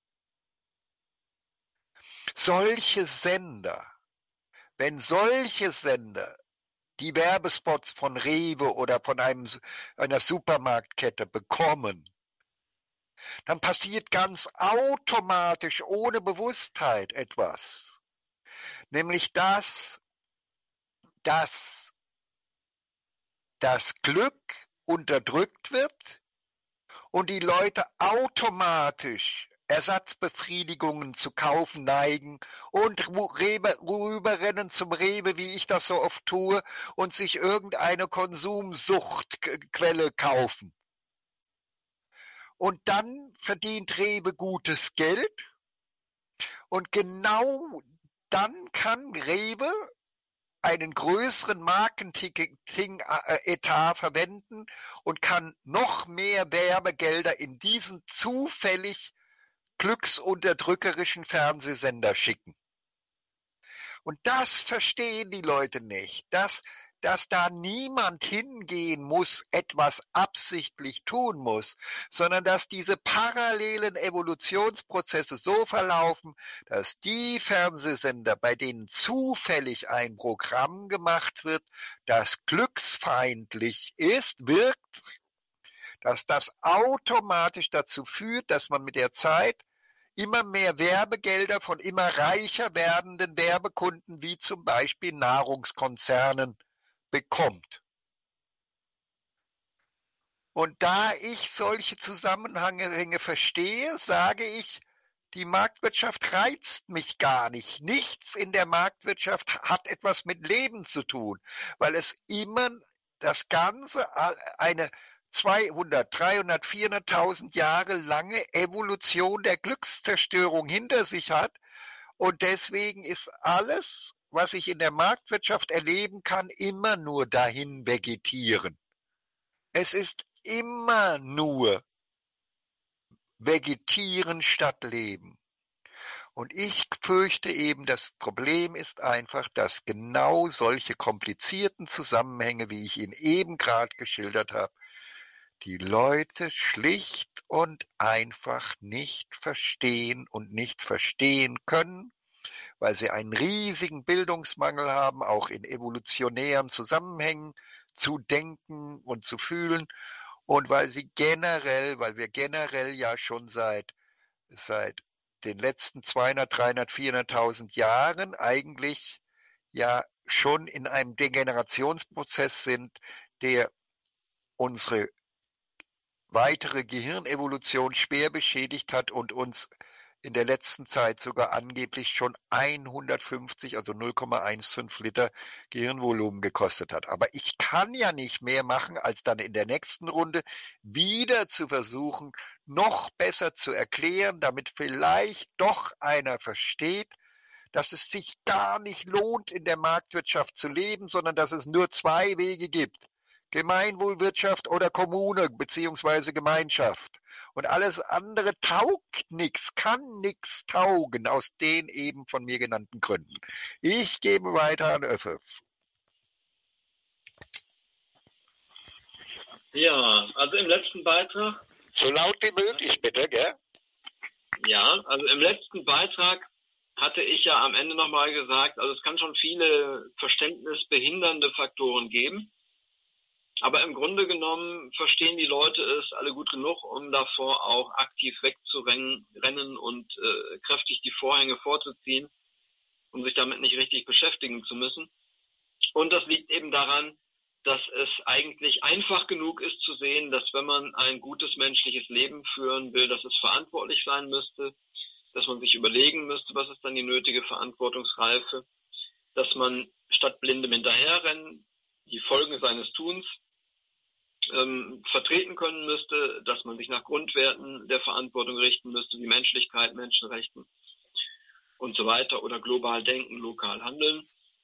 Wenn solche Sender die Werbespots von Rewe oder von einer Supermarktkette bekommen, dann passiert ganz automatisch ohne Bewusstheit etwas. Nämlich dass das Glück unterdrückt wird und die Leute automatisch Ersatzbefriedigungen zu kaufen neigen und rüberrennen zum Rewe, wie ich das so oft tue, und sich irgendeine Konsumsuchtquelle kaufen. Und dann verdient Rewe gutes Geld und genau dann kann Rewe einen größeren Marketing-Etat verwenden und kann noch mehr Werbegelder in diesen zufällig glücksunterdrückerischen Fernsehsender schicken. Und das verstehen die Leute nicht, dass da niemand hingehen muss, etwas absichtlich tun muss, sondern dass diese parallelen Evolutionsprozesse so verlaufen, dass die Fernsehsender, bei denen zufällig ein Programm gemacht wird, das glücksfeindlich wirkt, dass das automatisch dazu führt, dass man mit der Zeit immer mehr Werbegelder von immer reicher werdenden Werbekunden wie zum Beispiel Nahrungskonzernen bekommt. Und da ich solche Zusammenhänge verstehe, sage ich, die Marktwirtschaft reizt mich gar nicht. Nichts in der Marktwirtschaft hat etwas mit Leben zu tun, weil es immer das Ganze eine 200, 300, 400.000 Jahre lange Evolution der Glückszerstörung hinter sich hat. Und deswegen ist alles, was ich in der Marktwirtschaft erleben kann, immer nur dahin vegetieren. Es ist immer nur Vegetieren statt Leben. Und ich fürchte eben, das Problem ist einfach, dass genau solche komplizierten Zusammenhänge, wie ich ihn eben gerade geschildert habe, die Leute schlicht und einfach nicht verstehen und nicht verstehen können, weil sie einen riesigen Bildungsmangel haben, auch in evolutionären Zusammenhängen zu denken und zu fühlen und weil wir generell ja schon seit den letzten 200, 300, 400.000 Jahren eigentlich ja schon in einem Degenerationsprozess sind, der unsere weitere Gehirnevolution schwer beschädigt hat und uns in der letzten Zeit sogar angeblich schon 150, also 0,15 Liter Gehirnvolumen gekostet hat. Aber ich kann ja nicht mehr machen, als dann in der nächsten Runde wieder zu versuchen, noch besser zu erklären, damit vielleicht doch einer versteht, dass es sich gar nicht lohnt, in der Marktwirtschaft zu leben, sondern dass es nur zwei Wege gibt. Gemeinwohlwirtschaft oder Kommune beziehungsweise Gemeinschaft. Und alles andere taugt nichts, kann nichts taugen, aus den eben von mir genannten Gründen. Ich gebe weiter an Öffe. Ja, also im letzten Beitrag. So laut wie möglich, bitte, gell? Ja, also im letzten Beitrag hatte ich ja am Ende nochmal gesagt, also es kann schon viele verständnisbehindernde Faktoren geben. Aber im Grunde genommen verstehen die Leute es alle gut genug, um davor auch aktiv wegzurennen und kräftig die Vorhänge vorzuziehen, um sich damit nicht richtig beschäftigen zu müssen. Und das liegt eben daran, dass es eigentlich einfach genug ist zu sehen, dass wenn man ein gutes menschliches Leben führen will, dass es verantwortlich sein müsste, dass man sich überlegen müsste, was ist dann die nötige Verantwortungsreife, dass man statt blindem Hinterherrennen die Folgen seines Tuns vertreten können müsste, dass man sich nach Grundwerten der Verantwortung richten müsste, wie Menschlichkeit, Menschenrechten und so weiter oder global denken, lokal handeln.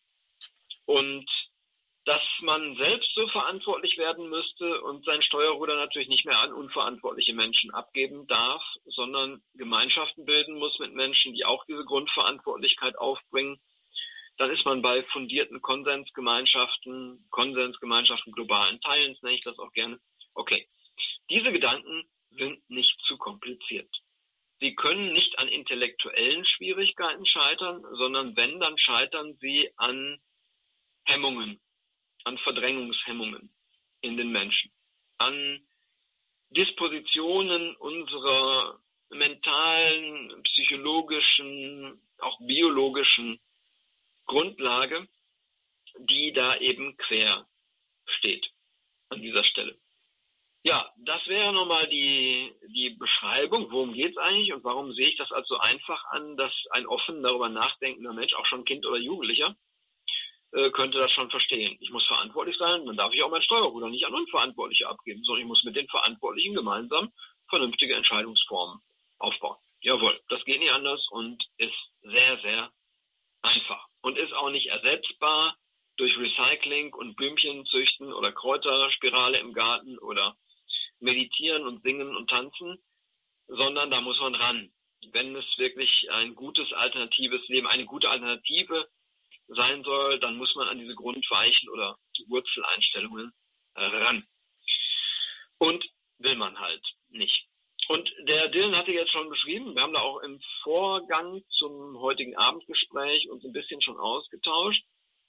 Und dass man selbst so verantwortlich werden müsste und sein Steuerruder natürlich nicht mehr an unverantwortliche Menschen abgeben darf, sondern Gemeinschaften bilden muss mit Menschen, die auch diese Grundverantwortlichkeit aufbringen. Dann ist man bei fundierten Konsensgemeinschaften globalen Teilens, nenne ich das auch gerne. Okay, diese Gedanken sind nicht zu kompliziert. Sie können nicht an intellektuellen Schwierigkeiten scheitern, sondern wenn, dann scheitern sie an Hemmungen, an Verdrängungshemmungen in den Menschen, an Dispositionen unserer mentalen, psychologischen, auch biologischen Grundlage, die da eben quer steht an dieser Stelle. Ja, das wäre nochmal die Beschreibung, worum geht es eigentlich und warum sehe ich das als so einfach an, dass ein offen darüber nachdenkender Mensch, auch schon Kind oder Jugendlicher, könnte das schon verstehen. Ich muss verantwortlich sein, dann darf ich auch mein Steuerruder nicht an Unverantwortliche abgeben, sondern ich muss mit den Verantwortlichen gemeinsam vernünftige Entscheidungsformen aufbauen. Jawohl, das geht nicht anders und ist sehr, sehr einfach und ist auch nicht ersetzbar durch Recycling und Blümchen züchten oder Kräuterspirale im Garten oder meditieren und singen und tanzen, sondern da muss man ran. Wenn es wirklich ein gutes alternatives Leben, eine gute Alternative sein soll, dann muss man an diese Grundweichen oder Wurzeleinstellungen ran. Und will man halt nicht. Und der Dylan hatte jetzt schon beschrieben, wir haben da auch im Vorgang zum heutigen Abendgespräch uns ein bisschen schon ausgetauscht.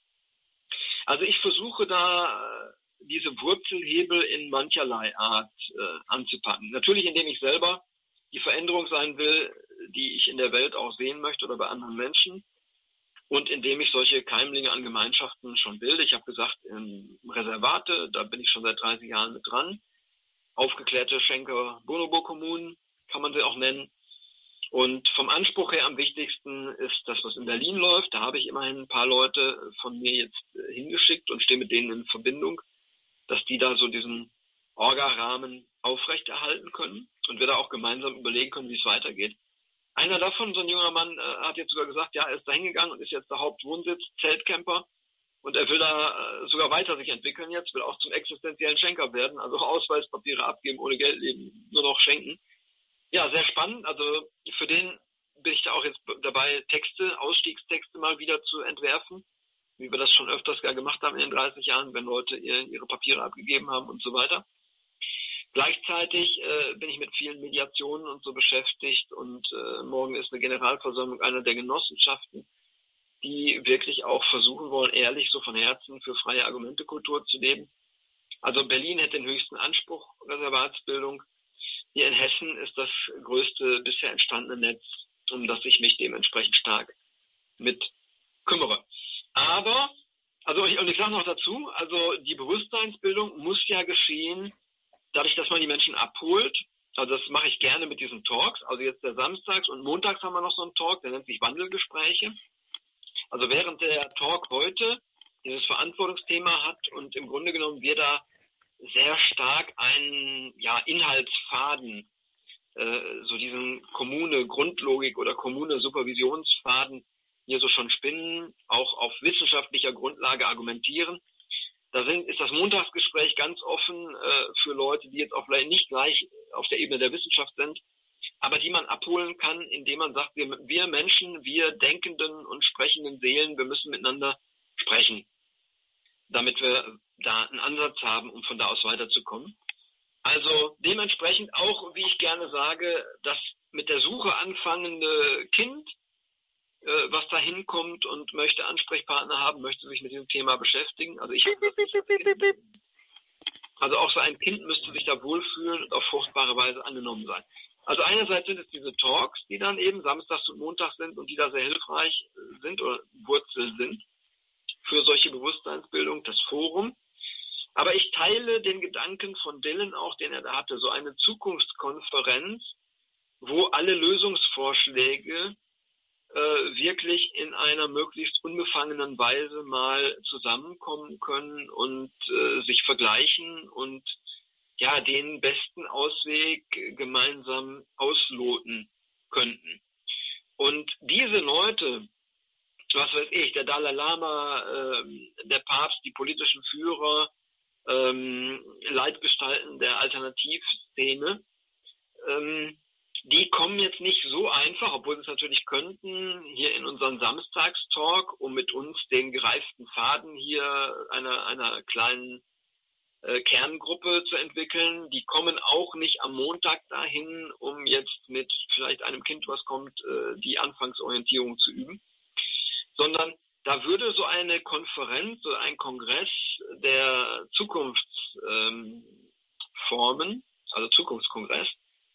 Also ich versuche da diese Wurzelhebel in mancherlei Art anzupacken. Natürlich, indem ich selber die Veränderung sein will, die ich in der Welt auch sehen möchte oder bei anderen Menschen. Und indem ich solche Keimlinge an Gemeinschaften schon bilde. Ich habe gesagt, Reservate, da bin ich schon seit 30 Jahren mit dran. Aufgeklärte Schenker-Bonobo-Kommunen kann man sie auch nennen. Und vom Anspruch her am wichtigsten ist das, was in Berlin läuft. Da habe ich immerhin ein paar Leute von mir jetzt hingeschickt und stehe mit denen in Verbindung, dass die da so diesen Orga-Rahmen aufrechterhalten können und wir da auch gemeinsam überlegen können, wie es weitergeht. Einer davon, so ein junger Mann, hat jetzt sogar gesagt, ja, er ist da hingegangen und ist jetzt der Hauptwohnsitz, Zeltcamper. Und er will da sogar weiter sich entwickeln jetzt, will auch zum existenziellen Schenker werden, also Ausweispapiere abgeben, ohne Geld leben, nur noch schenken. Ja, sehr spannend. Also für den bin ich da auch jetzt dabei, Ausstiegstexte mal wieder zu entwerfen, wie wir das schon öfters gemacht haben in den 30 Jahren, wenn Leute ihre Papiere abgegeben haben und so weiter. Gleichzeitig bin ich mit vielen Mediationen und so beschäftigt und morgen ist eine Generalversammlung einer der Genossenschaften, die wirklich auch versuchen wollen, ehrlich so von Herzen für freie Argumentekultur zu leben. Also Berlin hätte den höchsten Anspruch, Reservatsbildung. Hier in Hessen ist das größte bisher entstandene Netz, um das ich mich dementsprechend stark mit kümmere. Aber, ich sage noch dazu, also die Bewusstseinsbildung muss ja geschehen, dadurch, dass man die Menschen abholt. Also das mache ich gerne mit diesen Talks. Also jetzt der Samstags und Montags haben wir noch so einen Talk, der nennt sich Wandelgespräche. Also während der Talk heute dieses Verantwortungsthema hat und im Grunde genommen wir da sehr stark einen Inhaltsfaden, so diesen Kommune-Grundlogik oder Kommune-Supervisionsfaden hier so schon spinnen, auch auf wissenschaftlicher Grundlage argumentieren. Ist das Montagsgespräch ganz offen für Leute, die jetzt auch vielleicht nicht gleich auf der Ebene der Wissenschaft sind, aber die man abholen kann, indem man sagt, wir Menschen, wir denkenden und sprechenden Seelen, wir müssen miteinander sprechen, damit wir da einen Ansatz haben, um von da aus weiterzukommen. Also dementsprechend auch, wie ich gerne sage, das mit der Suche anfangende Kind, was da hinkommt und möchte Ansprechpartner haben, möchte sich mit diesem Thema beschäftigen. Also auch so ein Kind müsste sich da wohlfühlen und auf fruchtbare Weise angenommen sein. Also einerseits sind es diese Talks, die dann eben samstags und montags sind und die da sehr hilfreich sind oder Wurzel sind für solche Bewusstseinsbildung, das Forum. Aber ich teile den Gedanken von Dylan auch, den er da hatte, so eine Zukunftskonferenz, wo alle Lösungsvorschläge wirklich in einer möglichst unbefangenen Weise mal zusammenkommen können und sich vergleichen und den besten Ausweg gemeinsam ausloten könnten. Und diese Leute, was weiß ich, der Dalai Lama, der Papst, die politischen Führer, Leitgestalten der Alternativszene, die kommen jetzt nicht so einfach, obwohl sie es natürlich könnten, hier in unseren Samstagstalk, um mit uns den gereiften Faden hier einer kleinen Kerngruppe zu entwickeln. Die kommen auch nicht am Montag dahin, um jetzt mit vielleicht einem Kind, was kommt, die Anfangsorientierung zu üben, sondern da würde so eine Konferenz, so ein Kongress der Zukunftsformen, also Zukunftskongress,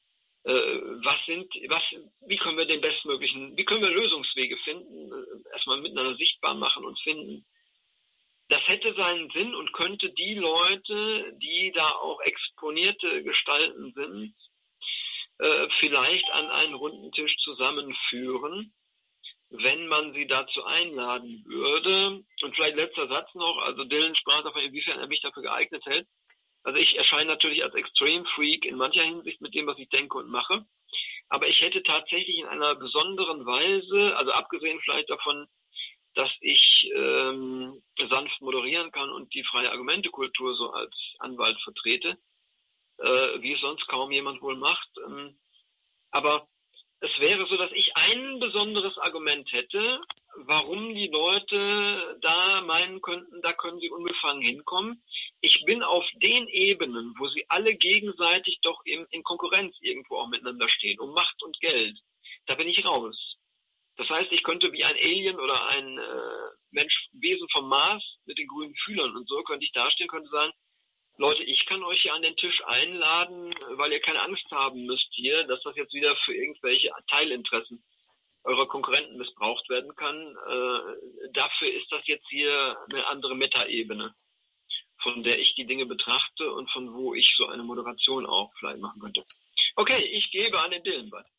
wie können wir Lösungswege finden, erstmal miteinander sichtbar machen und finden. Das hätte seinen Sinn und könnte die Leute, die da auch exponierte Gestalten sind, vielleicht an einen runden Tisch zusammenführen, wenn man sie dazu einladen würde. Und vielleicht letzter Satz noch, also Dylan sprach davon, inwiefern er mich dafür geeignet hält. Also ich erscheine natürlich als Extreme Freak in mancher Hinsicht mit dem, was ich denke und mache. Aber ich hätte tatsächlich in einer besonderen Weise, also abgesehen vielleicht davon, dass ich sanft moderieren kann und die freie Argumentekultur so als Anwalt vertrete, wie es sonst kaum jemand wohl macht. Aber es wäre so, dass ich ein besonderes Argument hätte, warum die Leute da meinen könnten, da können sie unbefangen hinkommen. Ich bin auf den Ebenen, wo sie alle gegenseitig doch in Konkurrenz irgendwo auch miteinander stehen, um Macht und Geld. Da bin ich raus. Das heißt, ich könnte wie ein Alien oder ein Wesen vom Mars mit den grünen Fühlern und so, könnte ich dastehen, könnte sagen, Leute, ich kann euch hier an den Tisch einladen, weil ihr keine Angst haben müsst hier, dass das jetzt wieder für irgendwelche Teilinteressen eurer Konkurrenten missbraucht werden kann. Dafür ist das jetzt hier eine andere Metaebene, von der ich die Dinge betrachte und von wo ich so eine Moderation auch vielleicht machen könnte. Okay, ich gebe an den Dylan weiter.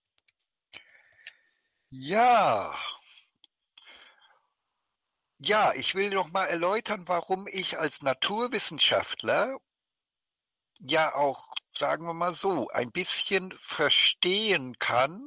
Ja, ich will noch mal erläutern, warum ich als Naturwissenschaftler ja auch, sagen wir mal so, ein bisschen verstehen kann,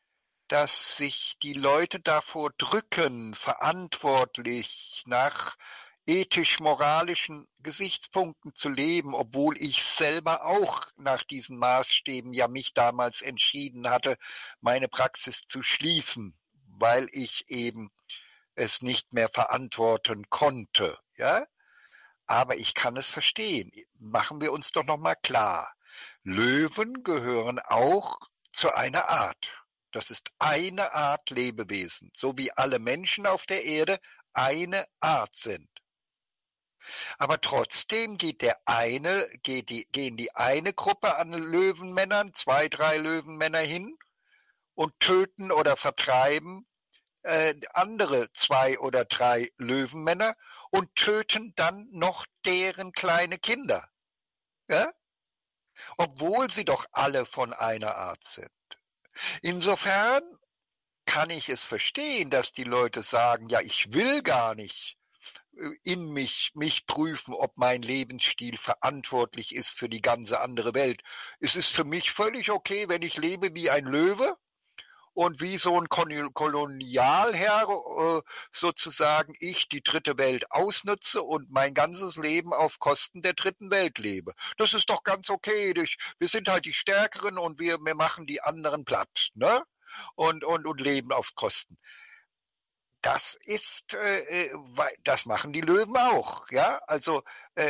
dass sich die Leute davor drücken, verantwortlich nach ethisch-moralischen Gesichtspunkten zu leben, obwohl ich selber auch nach diesen Maßstäben ja mich damals entschieden hatte, meine Praxis zu schließen, weil ich eben es nicht mehr verantworten konnte, ja? Aber ich kann es verstehen. Machen wir uns doch noch mal klar. Löwen gehören auch zu einer Art. Das ist eine Art Lebewesen, so wie alle Menschen auf der Erde eine Art sind. Aber trotzdem gehen die eine Gruppe an Löwenmännern, 2, 3 Löwenmänner hin und töten oder vertreiben andere 2 oder 3 Löwenmänner und töten dann noch deren kleine Kinder. Ja? Obwohl sie doch alle von einer Art sind. Insofern kann ich es verstehen, dass die Leute sagen, ja, ich will gar nicht in mich prüfen, ob mein Lebensstil verantwortlich ist für die ganze andere Welt. Es ist für mich völlig okay, wenn ich lebe wie ein Löwe und wie so ein Kolonialherr sozusagen ich die dritte Welt ausnutze und mein ganzes Leben auf Kosten der dritten Welt lebe. Das ist doch ganz okay. Wir sind halt die Stärkeren und wir machen die anderen platt, ne? Und leben auf Kosten. Das das machen die Löwen auch, ja. Also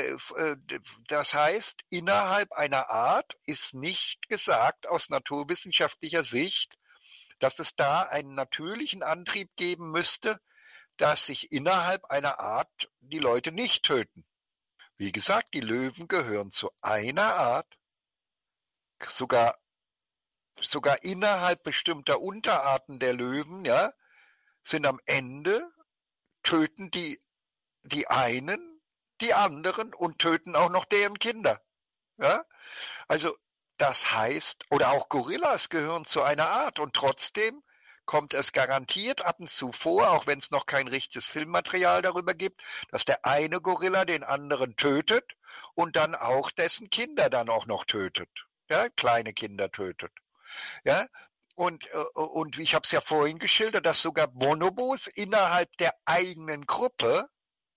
das heißt, innerhalb einer Art ist nicht gesagt aus naturwissenschaftlicher Sicht, dass es da einen natürlichen Antrieb geben müsste, dass sich innerhalb einer Art die Leute nicht töten. Wie gesagt, die Löwen gehören zu einer Art, sogar innerhalb bestimmter Unterarten der Löwen, ja, sind am Ende töten die einen die anderen und töten auch noch deren Kinder. Ja? Also das heißt, oder auch Gorillas gehören zu einer Art und trotzdem kommt es garantiert ab und zu vor, auch wenn es noch kein richtiges Filmmaterial darüber gibt, dass der eine Gorilla den anderen tötet und dann auch dessen Kinder dann auch noch tötet. Ja, kleine Kinder tötet. Ja, und ich habe es ja vorhin geschildert, dass sogar Bonobos innerhalb der eigenen Gruppe,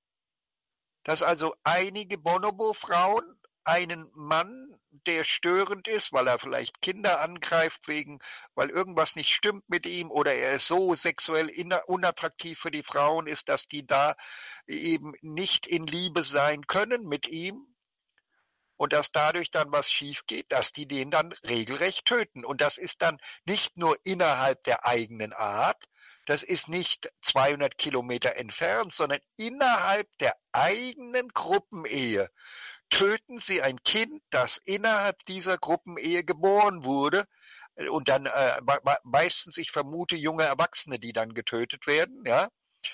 dass also einige Bonobo-Frauen einen Mann, der störend ist, weil er vielleicht Kinder angreift, weil irgendwas nicht stimmt mit ihm oder er ist so sexuell unattraktiv für die Frauen ist, dass die da eben nicht in Liebe sein können mit ihm und dass dadurch dann was schief geht, dass die den dann regelrecht töten. Und das ist dann nicht nur innerhalb der eigenen Art, das ist nicht 200 Kilometer entfernt, sondern innerhalb der eigenen Gruppenehe töten sie ein Kind, das innerhalb dieser Gruppenehe geboren wurde. Und dann meistens, ich vermute, junge Erwachsene, die dann getötet werden, ja.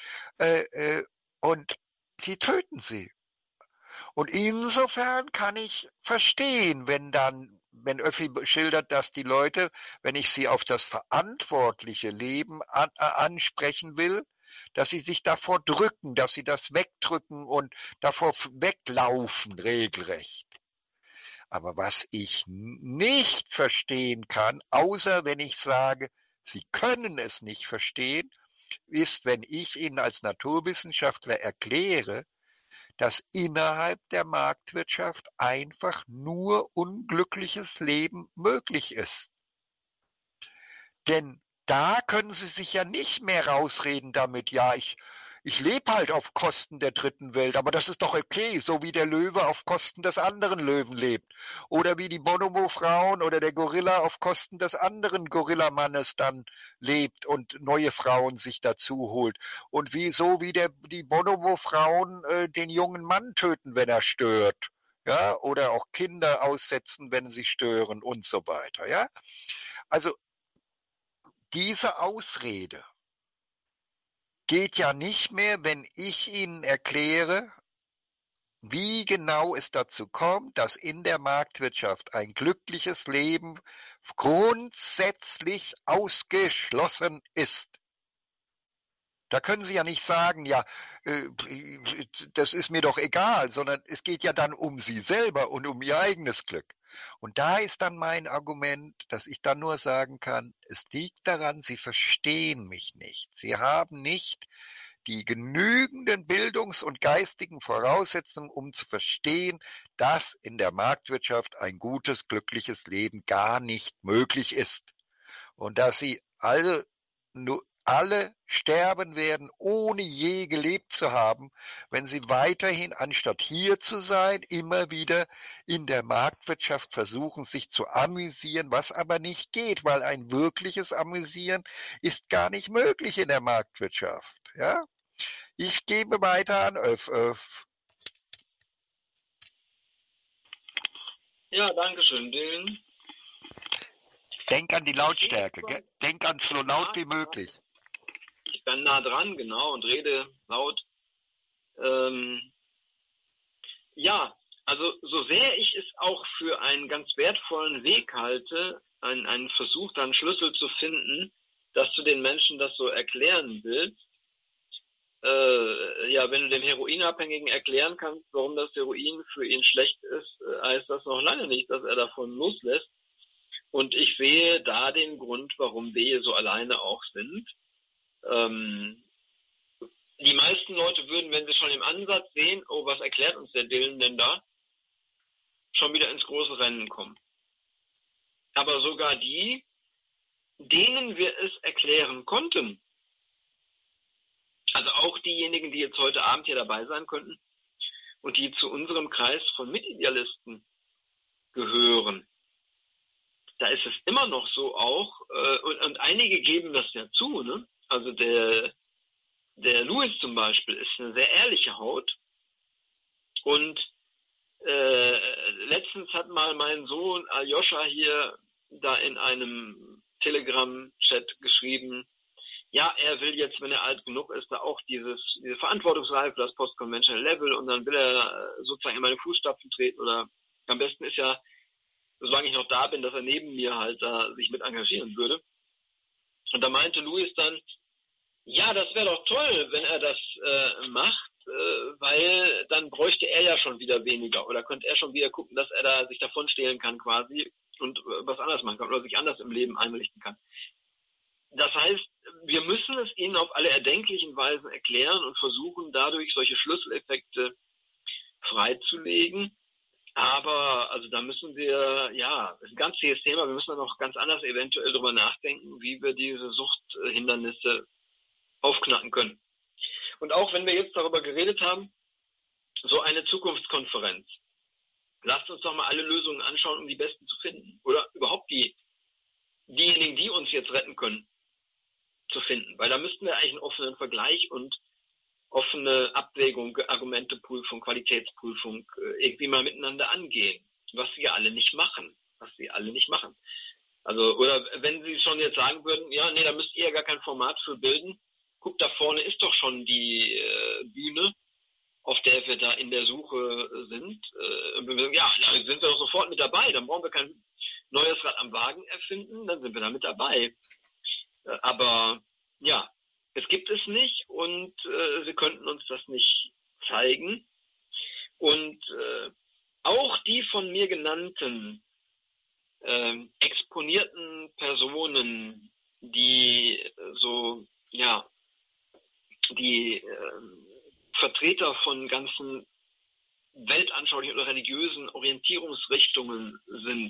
Und sie töten sie. Und insofern kann ich verstehen, wenn Öffi schildert, dass die Leute, wenn ich sie auf das verantwortliche Leben ansprechen will, dass sie sich davor drücken, dass sie das wegdrücken und davor weglaufen regelrecht. Aber was ich nicht verstehen kann, außer wenn ich sage, sie können es nicht verstehen, ist, wenn ich ihnen als Naturwissenschaftler erkläre, dass innerhalb der Marktwirtschaft einfach nur unglückliches Leben möglich ist. Denn da können Sie sich ja nicht mehr rausreden damit, ja, ich lebe halt auf Kosten der dritten Welt, aber das ist doch okay, so wie der Löwe auf Kosten des anderen Löwen lebt. Oder wie die Bonobo-Frauen oder der Gorilla auf Kosten des anderen Gorillamannes dann lebt und neue Frauen sich dazu holt. Und wie die Bonobo-Frauen den jungen Mann töten, wenn er stört. Ja, oder auch Kinder aussetzen, wenn sie stören und so weiter. Ja, also diese Ausrede geht ja nicht mehr, wenn ich Ihnen erkläre, wie genau es dazu kommt, dass in der Marktwirtschaft ein glückliches Leben grundsätzlich ausgeschlossen ist. Da können Sie ja nicht sagen, ja, das ist mir doch egal, sondern es geht ja dann um Sie selber und um Ihr eigenes Glück. Und da ist dann mein Argument, dass ich dann nur sagen kann, es liegt daran, Sie verstehen mich nicht. Sie haben nicht die genügenden Bildungs- und geistigen Voraussetzungen, um zu verstehen, dass in der Marktwirtschaft ein gutes, glückliches Leben gar nicht möglich ist und dass sie alle sterben werden, ohne je gelebt zu haben, wenn sie weiterhin, anstatt hier zu sein, immer wieder in der Marktwirtschaft versuchen, sich zu amüsieren, was aber nicht geht, weil ein wirkliches Amüsieren ist gar nicht möglich in der Marktwirtschaft. Ja? Ich gebe weiter an Öff. Ja, danke schön, Dylan. Denk an die Lautstärke, gell? Denk an so laut wie möglich. Ich bin nah dran, genau, und rede laut. Ja, also so sehr ich es auch für einen ganz wertvollen Weg halte, einen Versuch, da einen Schlüssel zu finden, dass du den Menschen das so erklären willst, ja, wenn du dem Heroinabhängigen erklären kannst, warum das Heroin für ihn schlecht ist, heißt das noch lange nicht, dass er davon loslässt. Und ich sehe da den Grund, warum wir so alleine auch sind. Die meisten Leute würden, wenn sie schon im Ansatz sehen, oh, was erklärt uns der Dylan denn da, schon wieder ins große Rennen kommen. Aber sogar die, denen wir es erklären konnten, also auch diejenigen, die jetzt heute Abend hier dabei sein könnten und die zu unserem Kreis von Mitidealisten gehören, da ist es immer noch so auch, und einige geben das ja zu, ne? Also der Louis zum Beispiel ist eine sehr ehrliche Haut und letztens hat mal mein Sohn Aljoscha hier da in einem Telegram-Chat geschrieben, ja, er will jetzt, wenn er alt genug ist, da auch diese Verantwortungsreife für das Post-Conventional Level und dann will er sozusagen in meine Fußstapfen treten oder am besten ist ja, solange ich noch da bin, dass er neben mir halt da sich mit engagieren würde. Und da meinte Louis dann, ja, das wäre doch toll, wenn er das macht, weil dann bräuchte er ja schon wieder weniger oder könnte er schon wieder gucken, dass er da sich davon stehlen kann quasi und was anderes machen kann oder sich anders im Leben einrichten kann. Das heißt, wir müssen es ihnen auf alle erdenklichen Weisen erklären und versuchen, dadurch solche Schlüsseleffekte freizulegen. Aber also da müssen wir, ja, das ist ein ganz zähes Thema, wir müssen da noch ganz anders eventuell drüber nachdenken, wie wir diese Suchthindernisse aufknacken können. Und auch wenn wir jetzt darüber geredet haben, so eine Zukunftskonferenz. Lasst uns doch mal alle Lösungen anschauen, um die besten zu finden. Oder überhaupt diejenigen, die uns jetzt retten können, zu finden. Weil da müssten wir eigentlich einen offenen Vergleich und offene Abwägung, Argumenteprüfung, Qualitätsprüfung irgendwie mal miteinander angehen. Was wir alle nicht machen. Also, oder wenn Sie schon jetzt sagen würden, ja, nee, da müsst ihr ja gar kein Format für bilden. Guck, da vorne ist doch schon die Bühne, auf der wir da in der Suche sind. Ja, da sind wir doch sofort mit dabei. Dann brauchen wir kein neues Rad am Wagen erfinden, dann sind wir da mit dabei. Aber ja, es gibt es nicht und sie könnten uns das nicht zeigen. Und auch die von mir genannten exponierten Personen, die so, ja, die Vertreter von ganzen weltanschaulichen oder religiösen Orientierungsrichtungen sind,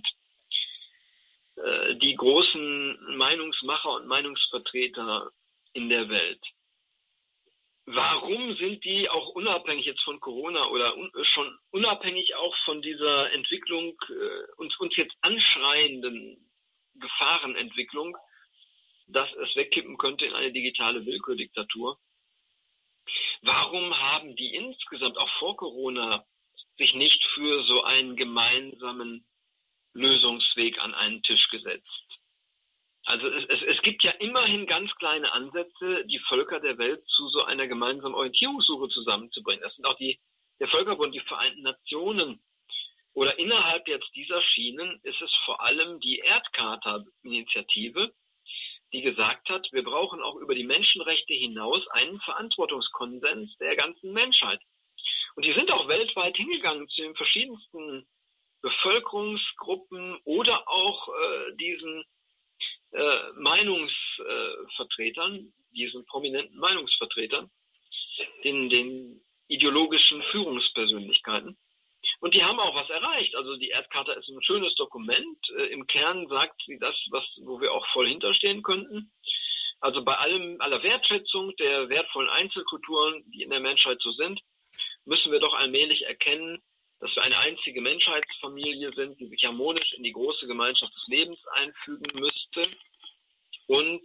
die großen Meinungsmacher und Meinungsvertreter in der Welt. Warum sind die auch unabhängig jetzt von Corona oder schon unabhängig auch von dieser Entwicklung, uns jetzt anschreienden Gefahrenentwicklung, dass es wegkippen könnte in eine digitale Willkürdiktatur? Warum haben die insgesamt auch vor Corona sich nicht für so einen gemeinsamen Lösungsweg an einen Tisch gesetzt? Also es gibt ja immerhin ganz kleine Ansätze, die Völker der Welt zu so einer gemeinsamen Orientierungssuche zusammenzubringen. Das sind auch der Völkerbund, die Vereinten Nationen. Oder innerhalb jetzt dieser Schienen ist es vor allem die Erdcharta-Initiative, die gesagt hat, wir brauchen auch über die Menschenrechte hinaus einen Verantwortungskonsens der ganzen Menschheit. Und die sind auch weltweit hingegangen zu den verschiedensten Bevölkerungsgruppen oder auch diesen Meinungsvertretern, diesen prominenten Meinungsvertretern den ideologischen Führungspersönlichkeiten. Und die haben auch was erreicht. Also die Erdcharta ist ein schönes Dokument. Im Kern sagt sie das, wo wir auch voll hinterstehen könnten. Also bei aller Wertschätzung der wertvollen Einzelkulturen, die in der Menschheit so sind, müssen wir doch allmählich erkennen, dass wir eine einzige Menschheitsfamilie sind, die sich harmonisch in die große Gemeinschaft des Lebens einfügen müsste. Und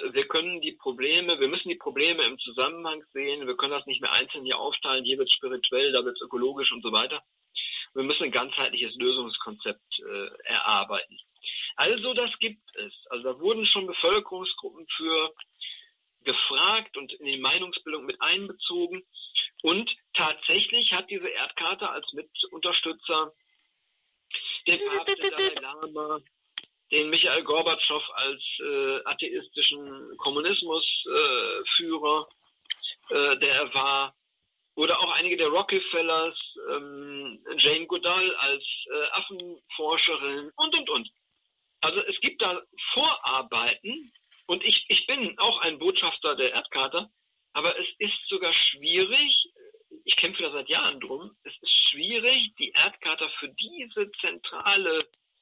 wir müssen die Probleme im Zusammenhang sehen. Wir können das nicht mehr einzeln hier aufteilen. Hier wird es spirituell, da wird es ökologisch und so weiter. Wir müssen ein ganzheitliches Lösungskonzept erarbeiten. Also das gibt es. Also da wurden schon Bevölkerungsgruppen für gefragt und in die Meinungsbildung mit einbezogen. Und tatsächlich hat diese Erdcharta als Mitunterstützer den Papst, den Dalai Lama, den Michail Gorbatschow als atheistischen Kommunismusführer, der er war, oder auch einige der Rockefellers, Jane Goodall als Affenforscherin und. Also es gibt da Vorarbeiten und ich bin auch ein Botschafter der Erdcharta, aber es ist sogar schwierig, ich kämpfe da seit Jahren drum, es ist schwierig, die Erdcharta für diese zentrale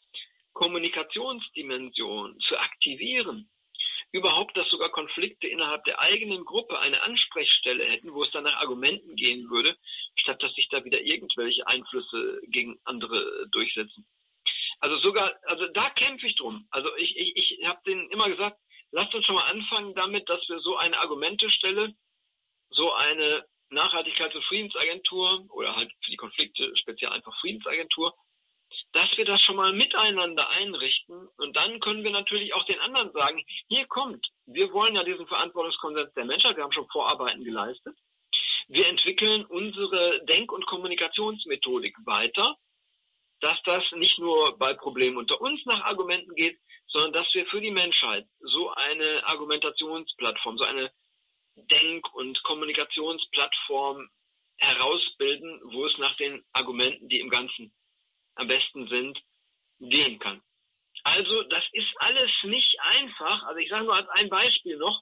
Kommunikationsdimension zu aktivieren. Überhaupt, dass sogar Konflikte innerhalb der eigenen Gruppe eine Ansprechstelle hätten, wo es dann nach Argumenten gehen würde, statt dass sich da wieder irgendwelche Einflüsse gegen andere durchsetzen. Also da kämpfe ich drum. Also ich habe denen immer gesagt, lasst uns schon mal anfangen damit, dass wir so eine Argumentestelle, so eine Nachhaltigkeits- und Friedensagentur oder halt für die Konflikte speziell einfach Friedensagentur, dass wir das schon mal miteinander einrichten und dann können wir natürlich auch den anderen sagen, hier kommt, wir wollen ja diesen Verantwortungskonsens der Menschheit, wir haben schon Vorarbeiten geleistet, wir entwickeln unsere Denk- und Kommunikationsmethodik weiter, dass das nicht nur bei Problemen unter uns nach Argumenten geht, sondern dass wir für die Menschheit so eine Argumentationsplattform, so eine Denk- und Kommunikationsplattform herausbilden, wo es nach den Argumenten, die im Ganzen am besten sind, gehen kann. Also das ist alles nicht einfach. Also ich sage nur als ein Beispiel noch,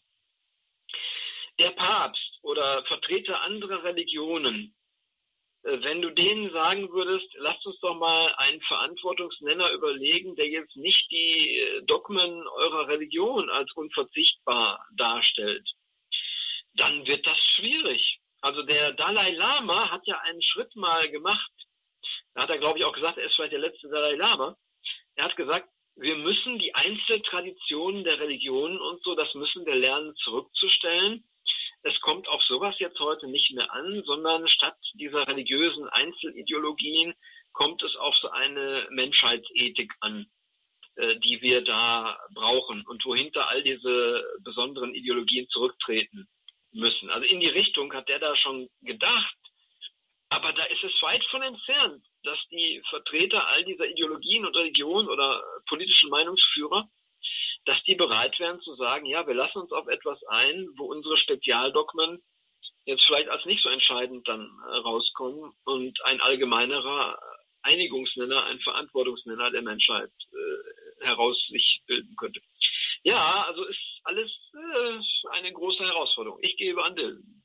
der Papst oder Vertreter anderer Religionen, wenn du denen sagen würdest, lasst uns doch mal einen Verantwortungsnenner überlegen, der jetzt nicht die Dogmen eurer Religion als unverzichtbar darstellt, dann wird das schwierig. Also der Dalai Lama hat ja einen Schritt mal gemacht. Da hat er, glaube ich, auch gesagt, er ist vielleicht der letzte Dalai Lama. Er hat gesagt, wir müssen die Einzeltraditionen der Religionen und so, das müssen wir lernen zurückzustellen. Es kommt auf sowas jetzt heute nicht mehr an, sondern statt dieser religiösen Einzelideologien kommt es auf so eine Menschheitsethik an, die wir da brauchen und wohinter all diese besonderen Ideologien zurücktreten müssen. Also in die Richtung hat der da schon gedacht, aber da ist es weit von entfernt, dass die Vertreter all dieser Ideologien und Religionen oder politischen Meinungsführer, dass die bereit wären zu sagen, ja, wir lassen uns auf etwas ein, wo unsere Spezialdogmen jetzt vielleicht als nicht so entscheidend dann rauskommen und ein allgemeinerer Einigungsnenner, ein Verantwortungsnenner der Menschheit heraus sich bilden könnte. Ja, also ist alles eine große Herausforderung. Ich gebe an Dylan.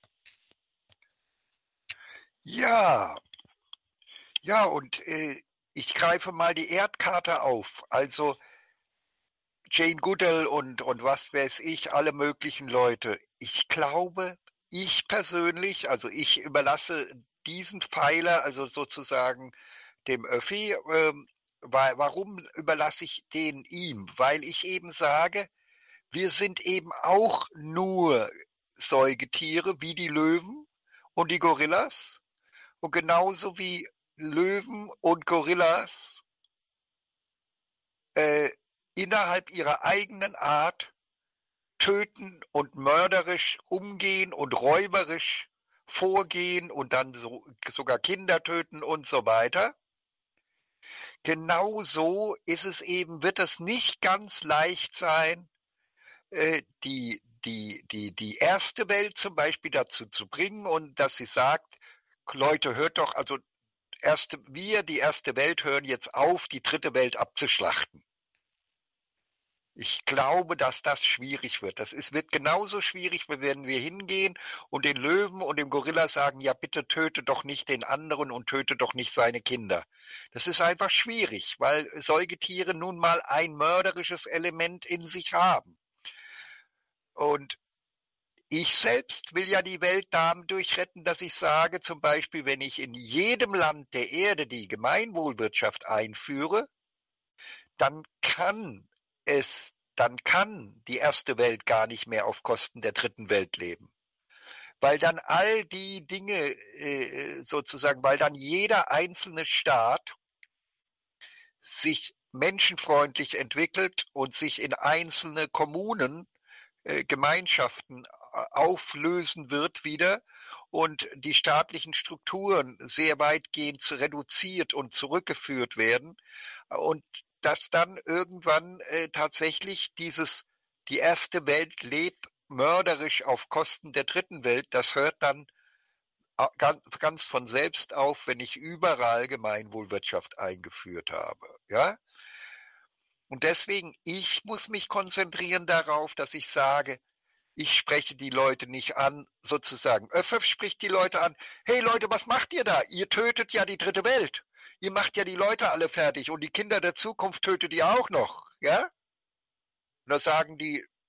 Ja, und ich greife mal die Erdkarte auf. Also Jane Goodall und was weiß ich, alle möglichen Leute. Ich glaube, ich persönlich, also ich überlasse diesen Pfeiler, also sozusagen dem Öffi, warum überlasse ich den ihm? Weil ich eben sage, wir sind eben auch nur Säugetiere wie die Löwen und die Gorillas. Und genauso wie Löwen und Gorillas innerhalb ihrer eigenen Art töten und mörderisch umgehen und räuberisch vorgehen und dann sogar Kinder töten und so weiter. Genauso wird es nicht ganz leicht sein, die erste Welt zum Beispiel dazu zu bringen und dass sie sagt, Leute, hört doch, also die erste Welt hören jetzt auf, die dritte Welt abzuschlachten. Ich glaube, dass das schwierig wird. Wird genauso schwierig, wenn wir hingehen und den Löwen und dem Gorilla sagen, ja bitte töte doch nicht den anderen und töte doch nicht seine Kinder. Das ist einfach schwierig, weil Säugetiere nun mal ein mörderisches Element in sich haben. Und ich selbst will ja die Welt dadurch retten, dass ich sage, zum Beispiel, wenn ich in jedem Land der Erde die Gemeinwohlwirtschaft einführe, dann kann die erste Welt gar nicht mehr auf Kosten der dritten Welt leben. Weil dann all die Dinge weil dann jeder einzelne Staat sich menschenfreundlich entwickelt und sich in einzelne Kommunen, Gemeinschaften auflösen wird wieder und die staatlichen Strukturen sehr weitgehend reduziert und zurückgeführt werden und dass dann irgendwann tatsächlich die erste Welt lebt mörderisch auf Kosten der dritten Welt, das hört dann ganz von selbst auf, wenn ich überall Gemeinwohlwirtschaft eingeführt habe. Ja? Und deswegen, ich muss mich konzentrieren darauf, dass ich sage, ich spreche die Leute nicht an, sozusagen. ÖFF spricht die Leute an, hey Leute, was macht ihr da? Ihr tötet ja die dritte Welt. Ihr macht ja die Leute alle fertig und die Kinder der Zukunft tötet ihr auch noch. Ja? Und da sagen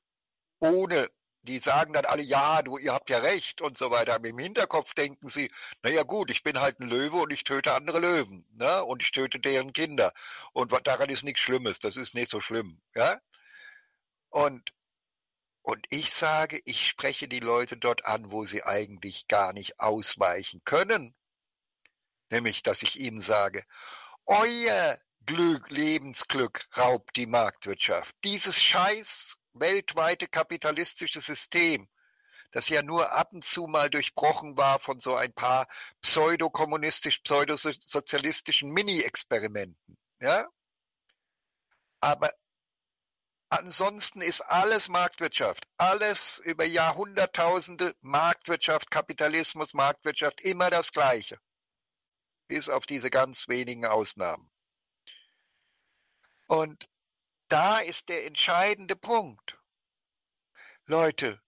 die sagen dann alle, ja, ihr habt ja recht und so weiter. Aber im Hinterkopf denken sie, naja gut, ich bin halt ein Löwe und ich töte andere Löwen, ne? Und ich töte deren Kinder. Und daran ist nichts Schlimmes, das ist nicht so schlimm, ja? Und ich sage, ich spreche die Leute dort an, wo sie eigentlich gar nicht ausweichen können. Nämlich, dass ich ihnen sage, euer Lebensglück raubt die Marktwirtschaft. Dieses scheiß weltweite kapitalistische System, das ja nur ab und zu mal durchbrochen war von so ein paar pseudosozialistischen Mini-Experimenten. Ja? Aber ansonsten ist alles Marktwirtschaft. Alles über Jahrhunderttausende Marktwirtschaft, Kapitalismus, Marktwirtschaft, immer das Gleiche. Bis auf diese ganz wenigen Ausnahmen. Und da ist der entscheidende Punkt. Leute,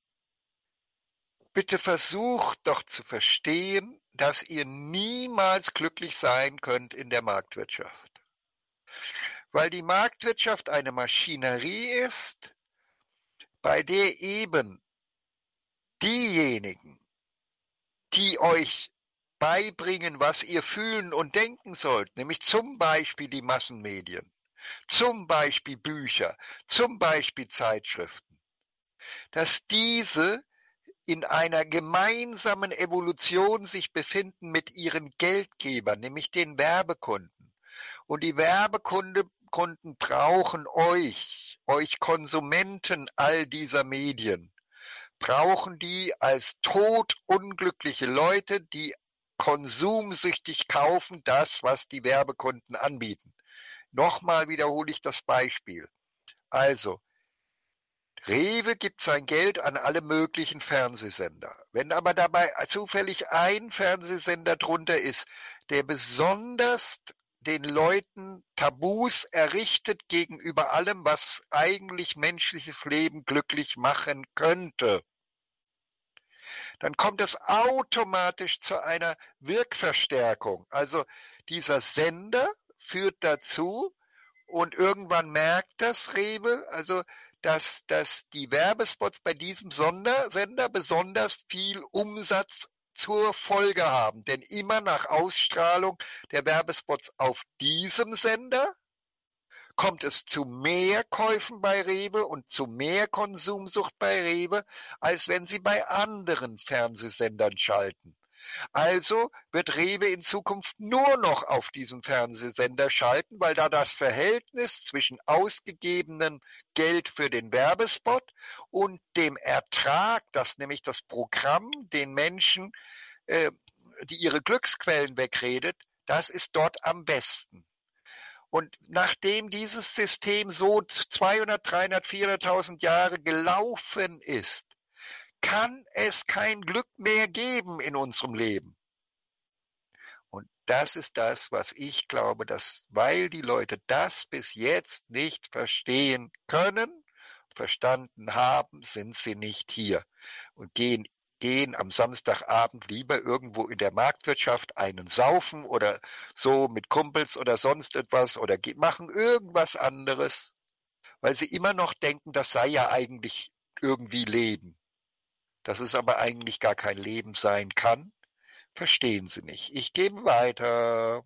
bitte versucht doch zu verstehen, dass ihr niemals glücklich sein könnt in der Marktwirtschaft. Weil die Marktwirtschaft eine Maschinerie ist, bei der eben diejenigen, die euch beibringen, was ihr fühlen und denken sollt, nämlich zum Beispiel die Massenmedien, zum Beispiel Bücher, zum Beispiel Zeitschriften, dass diese in einer gemeinsamen Evolution sich befinden mit ihren Geldgebern, nämlich den Werbekunden. Und die Werbekunden brauchen euch Konsumenten all dieser Medien, brauchen die als todunglückliche Leute, die konsumsüchtig kaufen das, was die Werbekunden anbieten. Nochmal wiederhole ich das Beispiel. Also, Rewe gibt sein Geld an alle möglichen Fernsehsender. Wenn aber dabei zufällig ein Fernsehsender drunter ist, der besonders den Leuten Tabus errichtet gegenüber allem, was eigentlich menschliches Leben glücklich machen könnte, dann kommt es automatisch zu einer Wirkverstärkung. Also dieser Sender führt dazu und irgendwann merkt das Rewe, also dass die Werbespots bei diesem Sender besonders viel Umsatz zur Folge haben. Denn immer nach Ausstrahlung der Werbespots auf diesem Sender kommt es zu mehr Käufen bei Rewe und zu mehr Konsumsucht bei Rewe, als wenn sie bei anderen Fernsehsendern schalten. Also wird Rewe in Zukunft nur noch auf diesen Fernsehsender schalten, weil da das Verhältnis zwischen ausgegebenem Geld für den Werbespot und dem Ertrag, das nämlich das Programm den Menschen, die ihre Glücksquellen wegredet, das ist dort am besten. Und nachdem dieses System so 200, 300, 400.000 Jahre gelaufen ist, kann es kein Glück mehr geben in unserem Leben. Und das ist das, was ich glaube, dass, weil die Leute das bis jetzt nicht verstehen können, verstanden haben, sind sie nicht hier und gehen am Samstagabend lieber irgendwo in der Marktwirtschaft einen saufen oder so mit Kumpels oder sonst etwas oder machen irgendwas anderes, weil sie immer noch denken, das sei ja eigentlich irgendwie Leben. Dass es aber eigentlich gar kein Leben sein kann, verstehen sie nicht. Ich gebe weiter.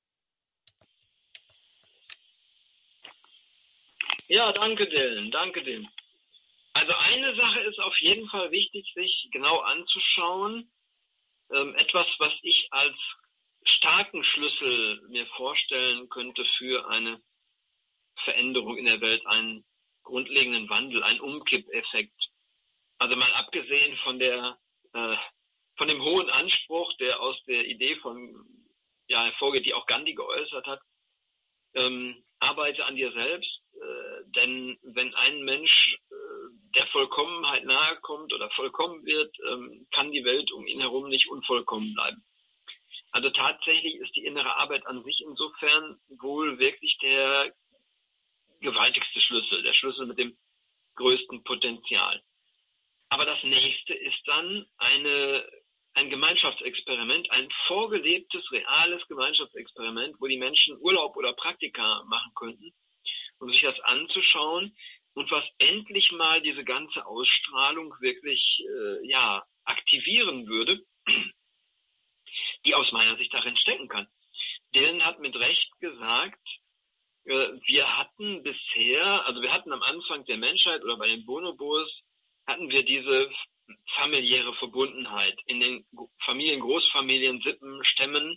Ja, danke Dylan, danke Dylan. Also eine Sache ist auf jeden Fall wichtig, sich genau anzuschauen. Etwas, was ich als starken Schlüssel mir vorstellen könnte für eine Veränderung in der Welt, einen grundlegenden Wandel, einen Umkippeffekt. Also mal abgesehen von dem hohen Anspruch, der aus der Idee hervorgeht, die auch Gandhi geäußert hat, arbeite an dir selbst, denn wenn ein Mensch der Vollkommenheit nahe kommt oder vollkommen wird, kann die Welt um ihn herum nicht unvollkommen bleiben. Also tatsächlich ist die innere Arbeit an sich insofern wohl wirklich der gewaltigste Schlüssel, der Schlüssel mit dem größten Potenzial. Aber das nächste ist dann ein Gemeinschaftsexperiment, ein vorgelebtes, reales Gemeinschaftsexperiment, wo die Menschen Urlaub oder Praktika machen könnten, um sich das anzuschauen und was endlich mal diese ganze Ausstrahlung wirklich aktivieren würde, die aus meiner Sicht darin stecken kann. Dylan hat mit Recht gesagt, wir hatten am Anfang der Menschheit oder bei den Bonobos, hatten wir diese familiäre Verbundenheit in den Familien, Großfamilien, Sippen, Stämmen.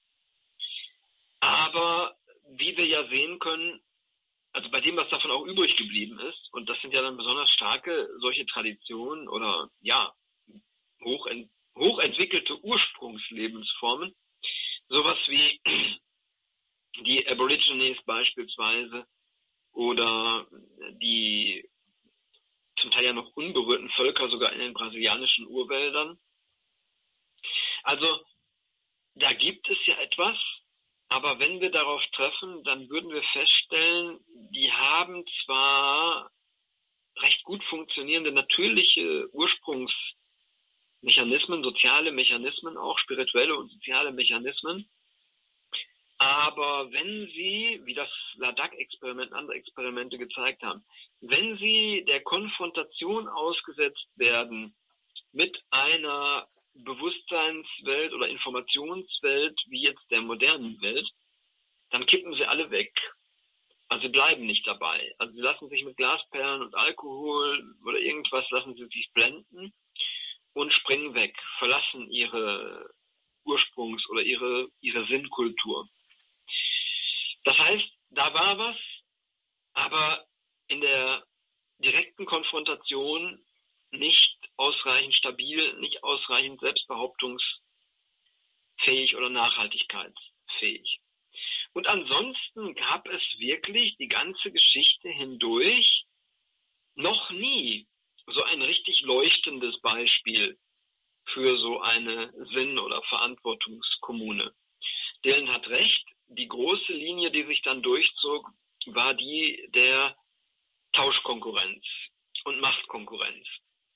Aber wie wir ja sehen können, also bei dem, was davon auch übrig geblieben ist, und das sind ja dann besonders starke solche Traditionen oder hochentwickelte Ursprungslebensformen, sowas wie die Aborigines beispielsweise oder die zum Teil ja noch unberührten Völker sogar in den brasilianischen Urwäldern. Also da gibt es ja etwas, aber wenn wir darauf treffen, dann würden wir feststellen, die haben zwar recht gut funktionierende natürliche Ursprungsmechanismen, soziale Mechanismen auch, spirituelle und soziale Mechanismen, aber wenn sie, wie das Ladakh-Experiment und andere Experimente gezeigt haben, wenn sie der Konfrontation ausgesetzt werden mit einer Bewusstseinswelt oder Informationswelt wie jetzt der modernen Welt, dann kippen sie alle weg. Also sie bleiben nicht dabei. Also sie lassen sich mit Glasperlen und Alkohol oder irgendwas, lassen sie sich blenden und springen weg, verlassen ihre Ursprungs- oder ihre Sinnkultur. Das heißt, da war was, aber in der direkten Konfrontation nicht ausreichend stabil, nicht ausreichend selbstbehauptungsfähig oder nachhaltigkeitsfähig. Und ansonsten gab es wirklich die ganze Geschichte hindurch noch nie so ein richtig leuchtendes Beispiel für so eine Sinn- oder Verantwortungskommune. Dylan hat recht, die große Linie, die sich dann durchzog, war die der Tauschkonkurrenz und Machtkonkurrenz.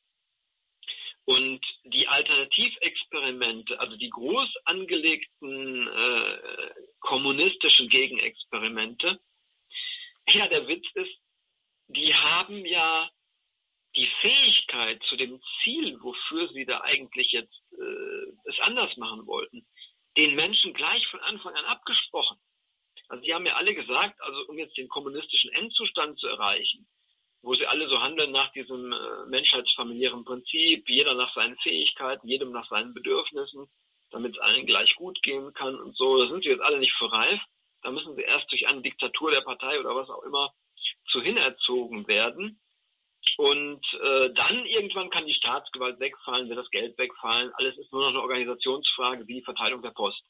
Und die Alternativexperimente, also die groß angelegten kommunistischen Gegenexperimente, ja, der Witz ist, die haben ja die Fähigkeit zu dem Ziel, wofür sie da eigentlich jetzt es anders machen wollten, den Menschen gleich von Anfang an abgesprochen. Also die haben ja alle gesagt, also um jetzt den kommunistischen Endzustand zu erreichen, wo sie alle so handeln nach diesem menschheitsfamiliären Prinzip, jeder nach seinen Fähigkeiten, jedem nach seinen Bedürfnissen, damit es allen gleich gut gehen kann und so. Da sind sie jetzt alle nicht für reif. Da müssen sie erst durch eine Diktatur der Partei oder was auch immer zu hinerzogen werden. Und dann irgendwann kann die Staatsgewalt wegfallen, wird das Geld wegfallen. Alles ist nur noch eine Organisationsfrage wie die Verteilung der Post.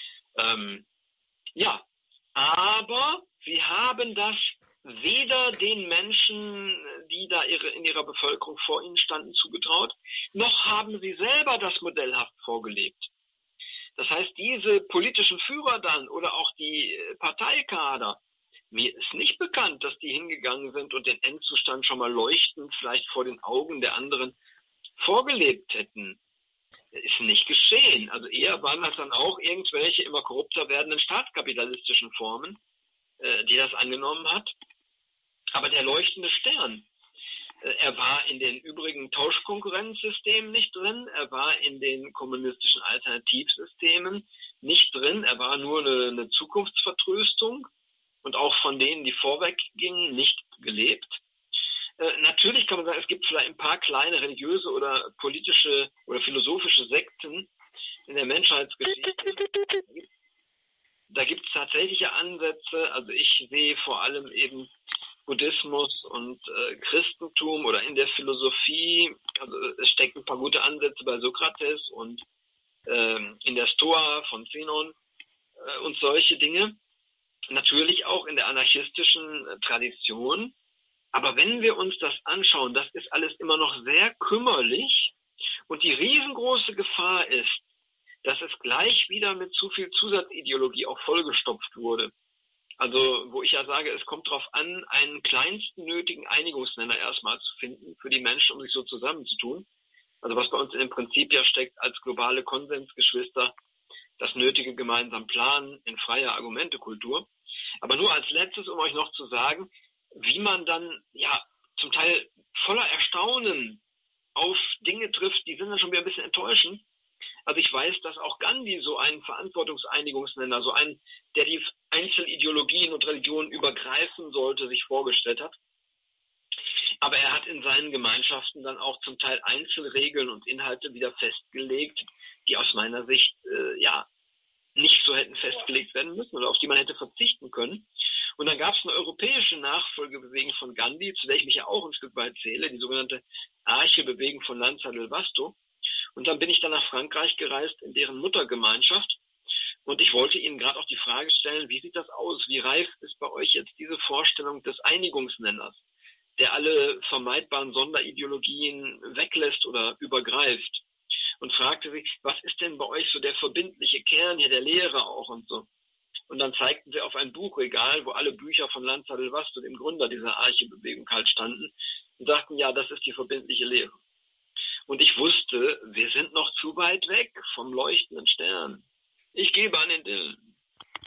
Aber sie haben das weder den Menschen, die da in ihrer Bevölkerung vor ihnen standen, zugetraut, noch haben sie selber das modellhaft vorgelebt. Das heißt, diese politischen Führer dann oder auch die Parteikader, Mir ist nicht bekannt, dass die hingegangen sind und den Endzustand schon mal leuchtend vielleicht vor den Augen der anderen vorgelebt hätten. Das ist nicht geschehen. Also eher waren das dann auch irgendwelche immer korrupter werdenden staatskapitalistischen Formen, die das angenommen hat. Aber der leuchtende Stern, er war in den übrigen Tauschkonkurrenzsystemen nicht drin, er war in den kommunistischen Alternativsystemen nicht drin, er war nur eine Zukunftsvertröstung und auch von denen, die vorweg gingen, nicht gelebt. Natürlich kann man sagen, es gibt vielleicht ein paar kleine religiöse oder politische oder philosophische Sekten in der Menschheitsgeschichte. Da gibt es tatsächliche Ansätze. Also ich sehe vor allem eben Buddhismus und Christentum oder in der Philosophie. Also es stecken ein paar gute Ansätze bei Sokrates und in der Stoa von Zenon und solche Dinge. Natürlich auch in der anarchistischen Tradition. Aber wenn wir uns das anschauen, das ist alles immer noch sehr kümmerlich und die riesengroße Gefahr ist, dass es gleich wieder mit zu viel Zusatzideologie auch vollgestopft wurde. Also wo ich ja sage, es kommt darauf an, einen kleinsten nötigen Einigungsnenner erstmal zu finden für die Menschen, um sich so zusammenzutun. Also was bei uns im Prinzip ja steckt als globale Konsensgeschwister, das nötige gemeinsam Planen in freier Argumentekultur. Aber nur als letztes, um euch noch zu sagen, wie man dann ja zum Teil voller Erstaunen auf Dinge trifft, die sind dann schon wieder ein bisschen enttäuschend. Also ich weiß, dass auch Gandhi so einen Verantwortungseinigungsnenner, so einen, der die Einzelideologien und Religionen übergreifen sollte, sich vorgestellt hat. Aber er hat in seinen Gemeinschaften dann auch zum Teil Einzelregeln und Inhalte wieder festgelegt, die aus meiner Sicht nicht so hätten festgelegt werden müssen oder auf die man hätte verzichten können. Und dann gab es eine europäische Nachfolgebewegung von Gandhi, zu der ich mich ja auch ein Stück weit zähle, die sogenannte Arche-Bewegung von Lanza del Vasto. Und dann bin ich dann nach Frankreich gereist in deren Muttergemeinschaft. Und ich wollte Ihnen gerade auch die Frage stellen, wie sieht das aus? Wie reif ist bei euch jetzt diese Vorstellung des Einigungsnenners, der alle vermeidbaren Sonderideologien weglässt oder übergreift? Und fragte sich, was ist denn bei euch so der verbindliche Kern hier, der Lehre auch und so? Und dann zeigten sie auf ein Buchregal, wo alle Bücher von Lanza del Vasto, dem Gründer dieser Arche-Bewegung, halt standen und sagten, ja, das ist die verbindliche Lehre. Und ich wusste, wir sind noch zu weit weg vom leuchtenden Stern. Ich gebe an den Dillen.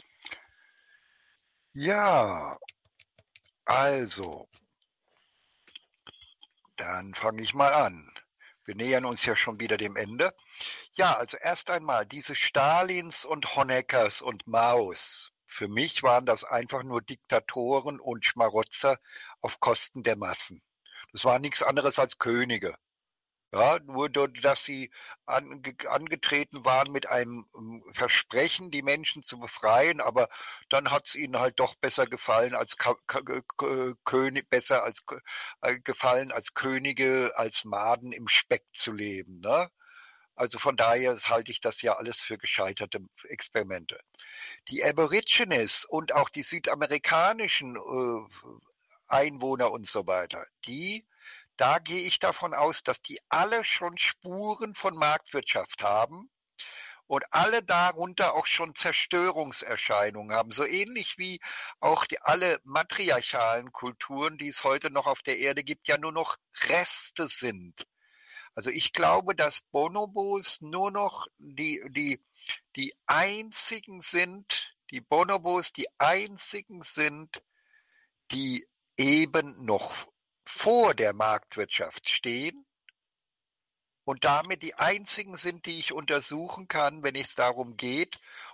Ja, also, dann fange ich mal an. Wir nähern uns ja schon wieder dem Ende. Ja, also erst einmal diese Stalins und Honeckers und Maos. Für mich waren das einfach nur Diktatoren und Schmarotzer auf Kosten der Massen. Das war nichts anderes als Könige. Ja, nur dass sie angetreten waren mit einem Versprechen, die Menschen zu befreien, aber dann hat es ihnen halt doch besser gefallen als gefallen als Könige, als Maden im Speck zu leben, ne? Also von daher halte ich das ja alles für gescheiterte Experimente. Die Aborigines und auch die südamerikanischen Einwohner und so weiter, da gehe ich davon aus, dass die alle schon Spuren von Marktwirtschaft haben und alle darunter auch schon Zerstörungserscheinungen haben. So ähnlich wie auch alle matriarchalen Kulturen, die es heute noch auf der Erde gibt, ja nur noch Reste sind. Also ich glaube, dass Bonobos nur noch die einzigen sind, die Bonobos die einzigen sind, die eben noch vor der Marktwirtschaft stehen und damit die einzigen sind, die ich untersuchen kann, wenn es darum geht,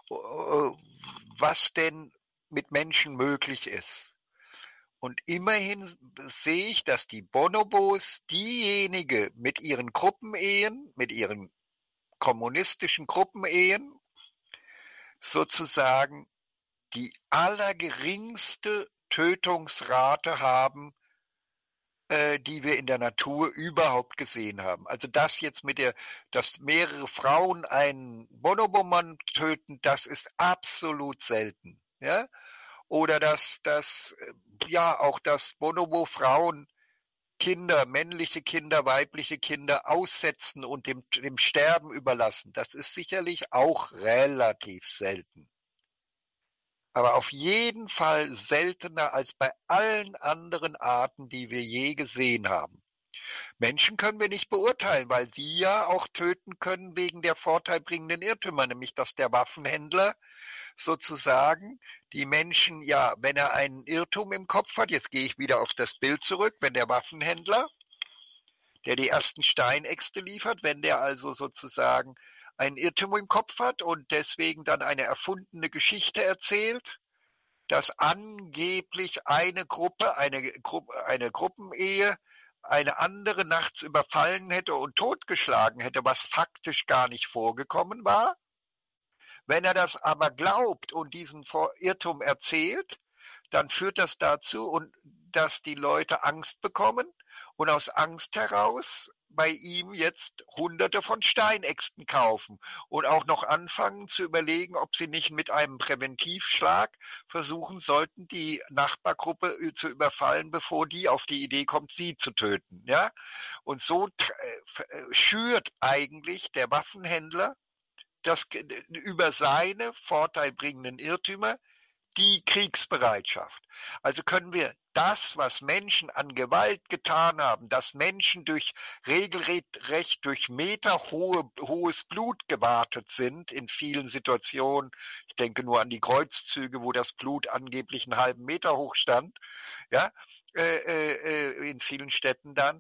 was denn mit Menschen möglich ist. Und immerhin sehe ich, dass die Bonobos diejenigen mit ihren Gruppenehen, mit ihren kommunistischen Gruppenehen sozusagen die allergeringste Tötungsrate haben, die wir in der Natur überhaupt gesehen haben. Also das jetzt dass mehrere Frauen einen Bonobo-Mann töten, das ist absolut selten. Ja? Oder dass Bonobo-Frauen Kinder, männliche Kinder, weibliche Kinder aussetzen und dem Sterben überlassen. Das ist sicherlich auch relativ selten. aber auf jeden Fall seltener als bei allen anderen Arten, die wir je gesehen haben. Menschen können wir nicht beurteilen, weil sie ja auch töten können wegen der vorteilbringenden Irrtümer, nämlich dass der Waffenhändler sozusagen die Menschen, ja, wenn er einen Irrtum im Kopf hat, jetzt gehe ich wieder auf das Bild zurück, wenn der Waffenhändler, der die ersten Steinäxte liefert, wenn der also sozusagen einen Irrtum im Kopf hat und deswegen dann eine erfundene Geschichte erzählt, dass angeblich eine Gruppenehe eine andere nachts überfallen hätte und totgeschlagen hätte, was faktisch gar nicht vorgekommen war. Wenn er das aber glaubt und diesen Irrtum erzählt, dann führt das dazu, dass die Leute Angst bekommen und aus Angst heraus bei ihm jetzt Hunderte von Steinäxten kaufen und auch noch anfangen zu überlegen, ob sie nicht mit einem Präventivschlag versuchen sollten, die Nachbargruppe zu überfallen, bevor die auf die Idee kommt, sie zu töten. Ja? Und so schürt eigentlich der Waffenhändler über seine vorteilbringenden Irrtümer die Kriegsbereitschaft. Also können wir das, was Menschen an Gewalt getan haben, dass Menschen regelrecht durch meterhohes Blut gewartet sind in vielen Situationen. Ich denke nur an die Kreuzzüge, wo das Blut angeblich einen halben Meter hoch stand, ja, in vielen Städten dann.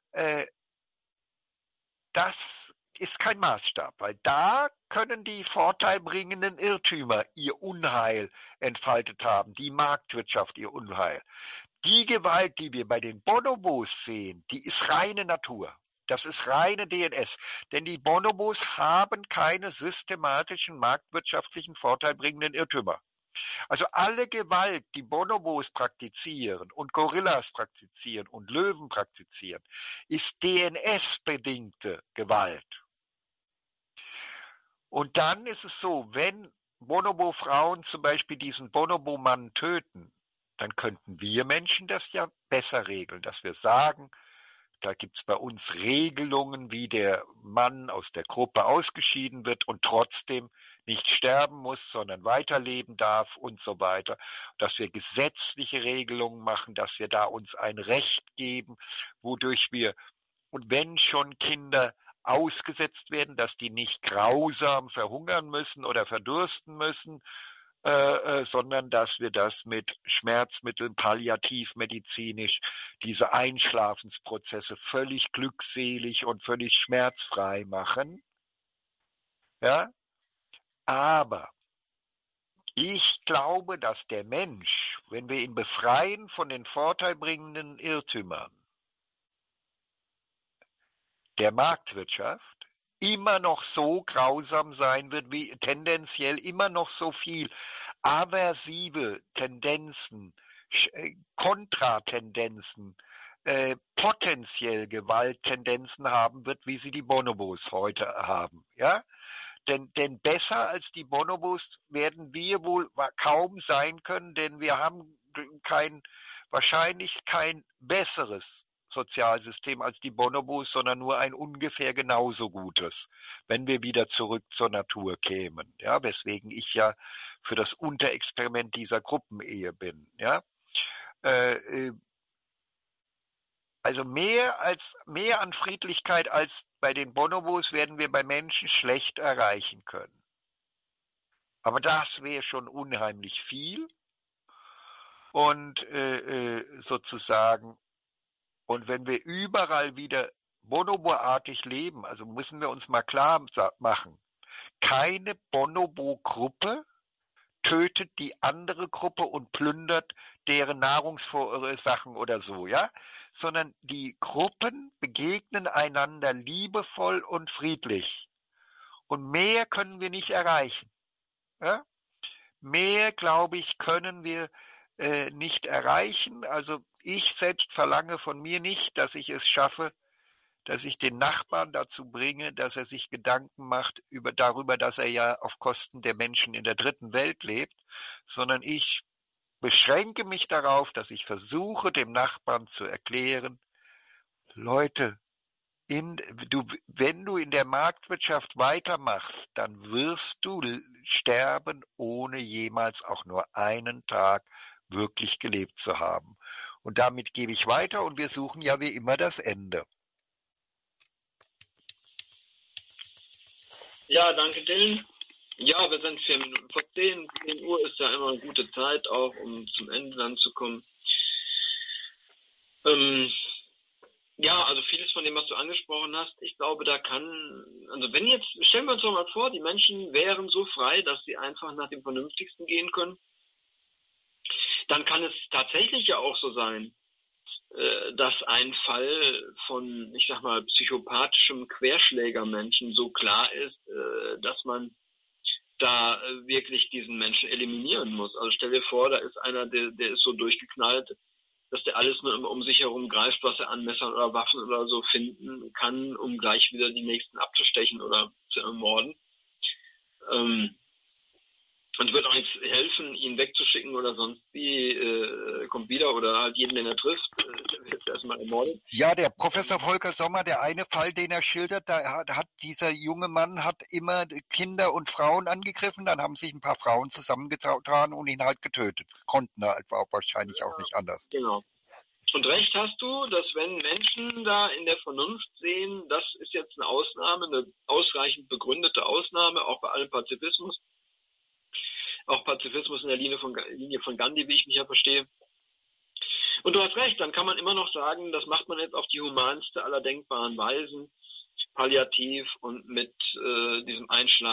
Das ist kein Maßstab, weil da können die vorteilbringenden Irrtümer ihr Unheil entfaltet haben, die Marktwirtschaft ihr Unheil. Die Gewalt, die wir bei den Bonobos sehen, die ist reine Natur. Das ist reine DNS. Denn die Bonobos haben keine systematischen marktwirtschaftlichen vorteilbringenden Irrtümer. Also alle Gewalt, die Bonobos praktizieren und Gorillas praktizieren und Löwen praktizieren, ist DNS-bedingte Gewalt. Und dann ist es so, wenn Bonobo-Frauen zum Beispiel diesen Bonobo-Mann töten, dann könnten wir Menschen das ja besser regeln, dass wir sagen, da gibt's bei uns Regelungen, wie der Mann aus der Gruppe ausgeschieden wird und trotzdem nicht sterben muss, sondern weiterleben darf und so weiter. Dass wir gesetzliche Regelungen machen, dass wir da uns ein Recht geben, wodurch wir, und wenn schon Kinder ausgesetzt werden, dass die nicht grausam verhungern müssen oder verdursten müssen, sondern dass wir das mit Schmerzmitteln, palliativmedizinisch, diese Einschlafensprozesse völlig glückselig und völlig schmerzfrei machen. Ja? Aber ich glaube, dass der Mensch, wenn wir ihn befreien von den vorteilbringenden Irrtümern der Marktwirtschaft, immer noch so grausam sein wird, wie tendenziell immer noch so viel aversive Tendenzen, Kontratendenzen, potenziell Gewalttendenzen haben wird, wie sie die Bonobos heute haben. Ja? Denn besser als die Bonobos werden wir wohl kaum sein können, denn wir haben wahrscheinlich kein besseres Sozialsystem als die Bonobos, sondern nur ein ungefähr genauso gutes, wenn wir wieder zurück zur Natur kämen. Ja, weswegen ich ja für das Unterexperiment dieser Gruppenehe bin. Ja, also mehr an Friedlichkeit als bei den Bonobos werden wir bei Menschen schlecht erreichen können. Aber das wäre schon unheimlich viel und sozusagen. Und wenn wir überall wieder Bonobo-artig leben, also müssen wir uns mal klar machen, keine Bonobo-Gruppe tötet die andere Gruppe und plündert deren Nahrungssachen oder so, ja, sondern die Gruppen begegnen einander liebevoll und friedlich. Und mehr können wir nicht erreichen. Ja? Mehr, glaube ich, können wir nicht erreichen. Also ich selbst verlange von mir nicht, dass ich es schaffe, dass ich den Nachbarn dazu bringe, dass er sich Gedanken macht darüber, dass er ja auf Kosten der Menschen in der dritten Welt lebt, sondern ich beschränke mich darauf, dass ich versuche, dem Nachbarn zu erklären, Leute, wenn du in der Marktwirtschaft weitermachst, dann wirst du sterben, ohne jemals auch nur einen Tag wirklich gelebt zu haben. Und damit gebe ich weiter und wir suchen ja wie immer das Ende. Ja, danke, Dylan. Ja, wir sind 4 Minuten vor 10. 10 Uhr ist ja immer eine gute Zeit, auch um zum Ende dann zu kommen. Ja, also vieles von dem, was du angesprochen hast, ich glaube, also wenn jetzt, stellen wir uns doch mal vor, die Menschen wären so frei, dass sie einfach nach dem Vernünftigsten gehen können, dann kann es tatsächlich ja auch so sein, dass ein Fall von, ich sag mal, psychopathischem Querschlägermenschen so klar ist, dass man da wirklich diesen Menschen eliminieren muss. Also stell dir vor, da ist einer, der ist so durchgeknallt, dass der alles nur um sich herum greift, was er an Messern oder Waffen oder so finden kann, um gleich wieder die Nächsten abzustechen oder zu ermorden. Und wird auch nichts helfen, ihn wegzuschicken oder sonst wie, kommt wieder oder halt jeden, den er trifft, wird erstmal ermordet. Ja, der Professor Volker Sommer, der eine Fall, den er schildert, da hat dieser junge Mann hat immer Kinder und Frauen angegriffen, dann haben sich ein paar Frauen zusammengetan und ihn halt getötet. Konnten halt wahrscheinlich auch nicht anders. Genau. Und recht hast du, dass wenn Menschen da in der Vernunft sehen, das ist jetzt eine Ausnahme, eine ausreichend begründete Ausnahme, auch bei allem Pazifismus, auch Pazifismus in der Linie von Gandhi, wie ich mich ja verstehe. Und du hast recht, dann kann man immer noch sagen, das macht man jetzt auf die humanste aller denkbaren Weisen, palliativ und mit diesem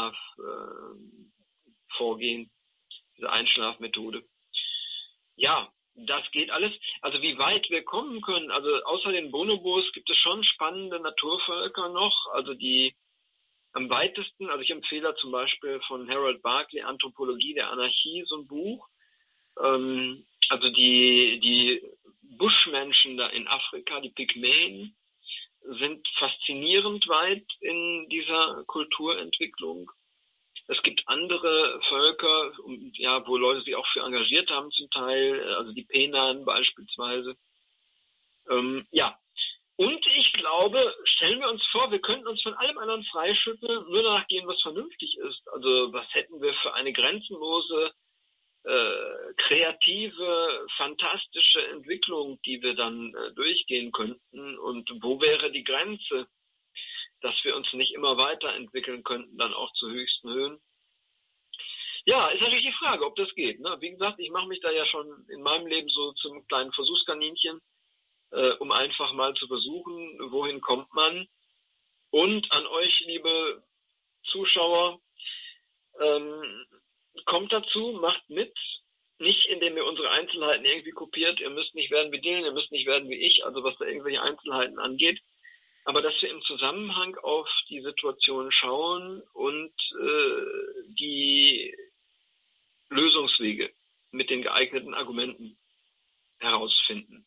Einschlafvorgehen, dieser Einschlafmethode. Ja, das geht alles. Also wie weit wir kommen können, also außer den Bonobos gibt es schon spannende Naturvölker noch, also die am weitesten, also ich empfehle zum Beispiel von Harold Barclay Anthropologie der Anarchie, so ein Buch. Also die Buschmenschen da in Afrika, die Pygmäen, sind faszinierend weit in dieser Kulturentwicklung. Es gibt andere Völker, ja, wo Leute sich auch für engagiert haben zum Teil, also die Penan beispielsweise. Ja, und ich glaube, stellen wir uns vor, wir könnten uns von allem anderen freischütteln, nur danach gehen, was vernünftig ist. Also was hätten wir für eine grenzenlose, kreative, fantastische Entwicklung, die wir dann durchgehen könnten. Und wo wäre die Grenze, dass wir uns nicht immer weiterentwickeln könnten, dann auch zu höchsten Höhen? Ja, ist natürlich die Frage, ob das geht. Ne? Wie gesagt, ich mache mich da ja schon in meinem Leben so zum kleinen Versuchskaninchen, um einfach mal zu versuchen, wohin kommt man. Und an euch, liebe Zuschauer, kommt dazu, macht mit, nicht indem ihr unsere Einzelheiten irgendwie kopiert, ihr müsst nicht werden wie Dylan, ihr müsst nicht werden wie ich, also was da irgendwelche Einzelheiten angeht, aber dass wir im Zusammenhang auf die Situation schauen und die Lösungswege mit den geeigneten Argumenten herausfinden.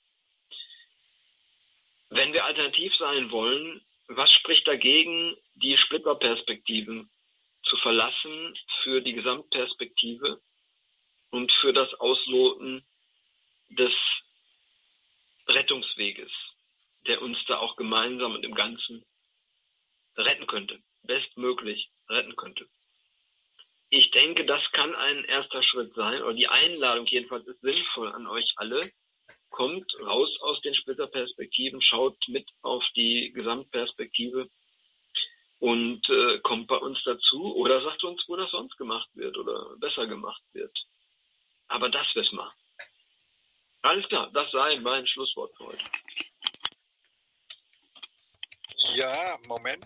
Wenn wir alternativ sein wollen, was spricht dagegen, die Splitterperspektiven zu verlassen für die Gesamtperspektive und für das Ausloten des Rettungsweges, der uns da auch gemeinsam und im Ganzen retten könnte, bestmöglich retten könnte. Ich denke, das kann ein erster Schritt sein, oder die Einladung jedenfalls ist sinnvoll an euch alle. Kommt raus aus den Splitterperspektiven, schaut mit auf die Gesamtperspektive und kommt bei uns dazu oder sagt uns, wo das sonst gemacht wird oder besser gemacht wird. Aber das wissen wir. Alles klar, das sei mein Schlusswort für heute. Ja, Moment.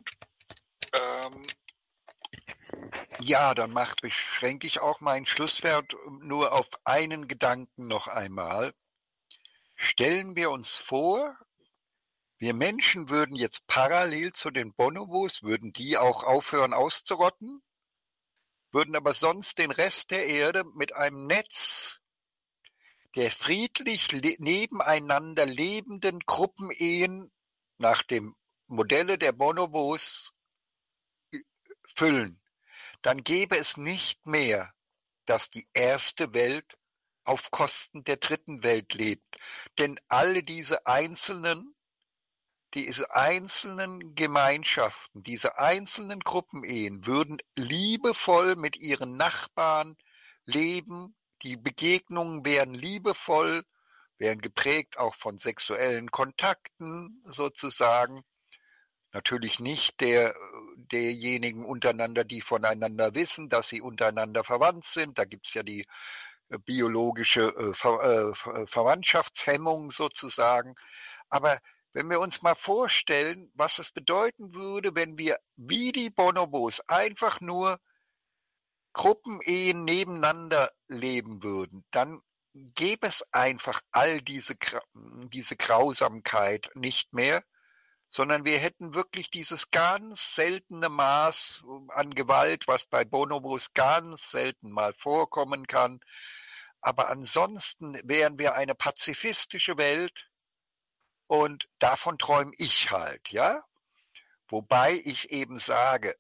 Ja, dann beschränke ich auch mein Schlusswort nur auf einen Gedanken noch einmal. Stellen wir uns vor, wir Menschen würden jetzt parallel zu den Bonobos, würden die auch aufhören auszurotten, würden aber sonst den Rest der Erde mit einem Netz der friedlich nebeneinander lebenden Gruppenehen nach dem Modelle der Bonobos füllen. Dann gäbe es nicht mehr, dass die erste Welt auf Kosten der dritten Welt lebt. Denn alle diese Einzelnen, diese einzelnen Gemeinschaften, diese einzelnen Gruppenehen würden liebevoll mit ihren Nachbarn leben, die Begegnungen wären liebevoll, wären geprägt auch von sexuellen Kontakten sozusagen. Natürlich nicht derjenigen untereinander, die voneinander wissen, dass sie untereinander verwandt sind. Da gibt's ja die biologische Verwandtschaftshemmung sozusagen. Aber wenn wir uns mal vorstellen, was es bedeuten würde, wenn wir wie die Bonobos einfach nur Gruppenehen nebeneinander leben würden, dann gäbe es einfach all diese Grausamkeit nicht mehr, sondern wir hätten wirklich dieses ganz seltene Maß an Gewalt, was bei Bonobos ganz selten mal vorkommen kann. Aber ansonsten wären wir eine pazifistische Welt und davon träume ich halt, ja? Wobei ich eben sage,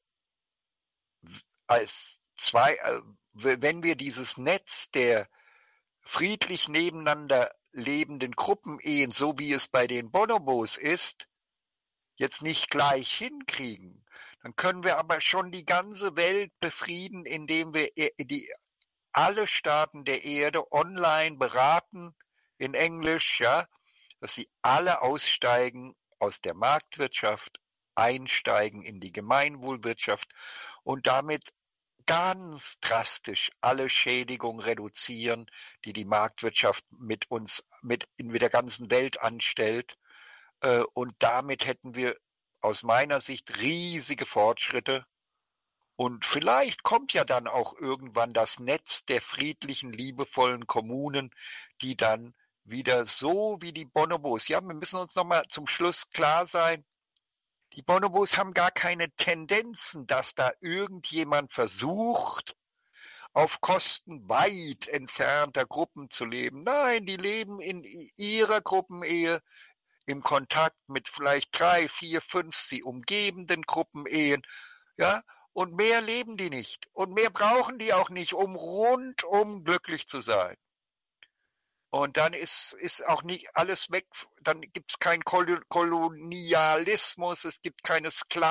wenn wir dieses Netz der friedlich nebeneinander lebenden Gruppenehen, so wie es bei den Bonobos ist, jetzt nicht gleich hinkriegen, dann können wir aber schon die ganze Welt befrieden, indem wir alle Staaten der Erde online beraten, in Englisch, ja, dass sie alle aussteigen aus der Marktwirtschaft, einsteigen in die Gemeinwohlwirtschaft und damit ganz drastisch alle Schädigungen reduzieren, die die Marktwirtschaft mit der ganzen Welt anstellt. Und damit hätten wir aus meiner Sicht riesige Fortschritte. Und vielleicht kommt ja dann auch irgendwann das Netz der friedlichen, liebevollen Kommunen, die dann wieder so wie die Bonobos. Ja, wir müssen uns nochmal zum Schluss klar sein, die Bonobos haben gar keine Tendenzen, dass da irgendjemand versucht, auf Kosten weit entfernter Gruppen zu leben. Nein, die leben in ihrer Gruppenehe im Kontakt mit vielleicht 3, 4, 5 sie umgebenden Gruppenehen, ja, und mehr leben die nicht. Und mehr brauchen die auch nicht, um rundum glücklich zu sein. Und dann ist auch nicht alles weg, dann gibt es keinen Kolonialismus, es gibt keine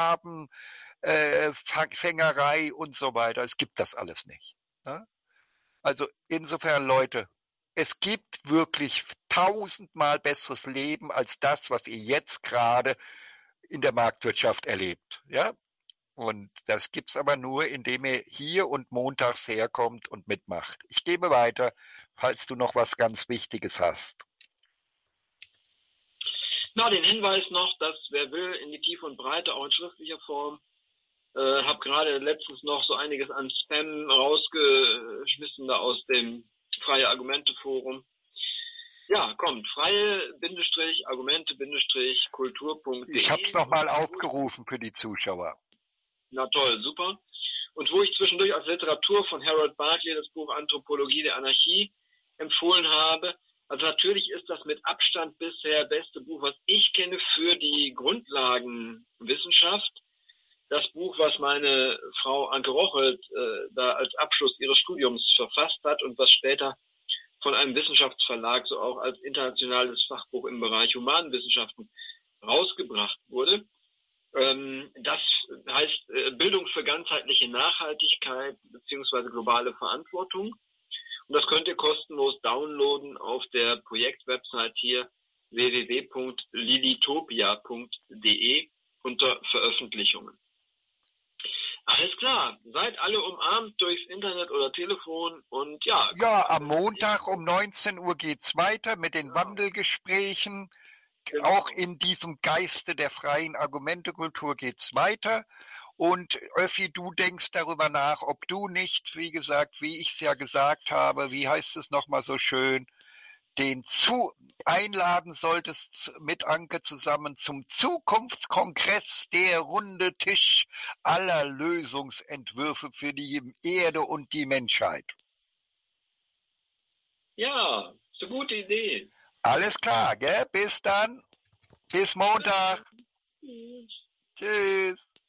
Sklavenfängerei und so weiter. Es gibt das alles nicht. Ja? Also insofern, Leute, es gibt wirklich 1000-mal besseres Leben als das, was ihr jetzt gerade in der Marktwirtschaft erlebt. Ja? Und das gibt's aber nur, indem ihr hier und montags herkommt und mitmacht. Ich gebe weiter, falls du noch was ganz Wichtiges hast. Na, den Hinweis noch, dass wer will, in die Tiefe und Breite, auch in schriftlicher Form. Hab gerade letztens noch so einiges an Spam rausgeschmissen da aus dem Freie Argumente Forum. Ja, kommt, freie-argumente-kultur.de. Ich habe es nochmal aufgerufen für die Zuschauer. Na toll, super. Und wo ich zwischendurch als Literatur von Harold Barclay das Buch Anthropologie der Anarchie empfohlen habe. Also natürlich ist das mit Abstand bisher beste Buch, was ich kenne für die Grundlagenwissenschaft. Das Buch, was meine Frau Anke Rochelt da als Abschluss ihres Studiums verfasst hat und was später von einem Wissenschaftsverlag so auch als internationales Fachbuch im Bereich Humanwissenschaften rausgebracht wurde. Das heißt Bildung für ganzheitliche Nachhaltigkeit bzw. globale Verantwortung. Und das könnt ihr kostenlos downloaden auf der Projektwebsite hier www.lilitopia.de unter Veröffentlichungen. Alles klar, seid alle umarmt durchs Internet oder Telefon und ja. Ja, am Montag um 19 Uhr geht's weiter mit den Wandelgesprächen. Genau. Auch in diesem Geiste der freien Argumentekultur geht's weiter. Und Öffi, du denkst darüber nach, ob du nicht, wie gesagt, wie ich es ja gesagt habe, wie heißt es nochmal so schön, einladen solltest mit Anke zusammen zum Zukunftskongress, der runde Tisch aller Lösungsentwürfe für die Erde und die Menschheit. Ja, ist eine gute Idee. Alles klar, gell? Bis dann. Bis Montag. Tschüss.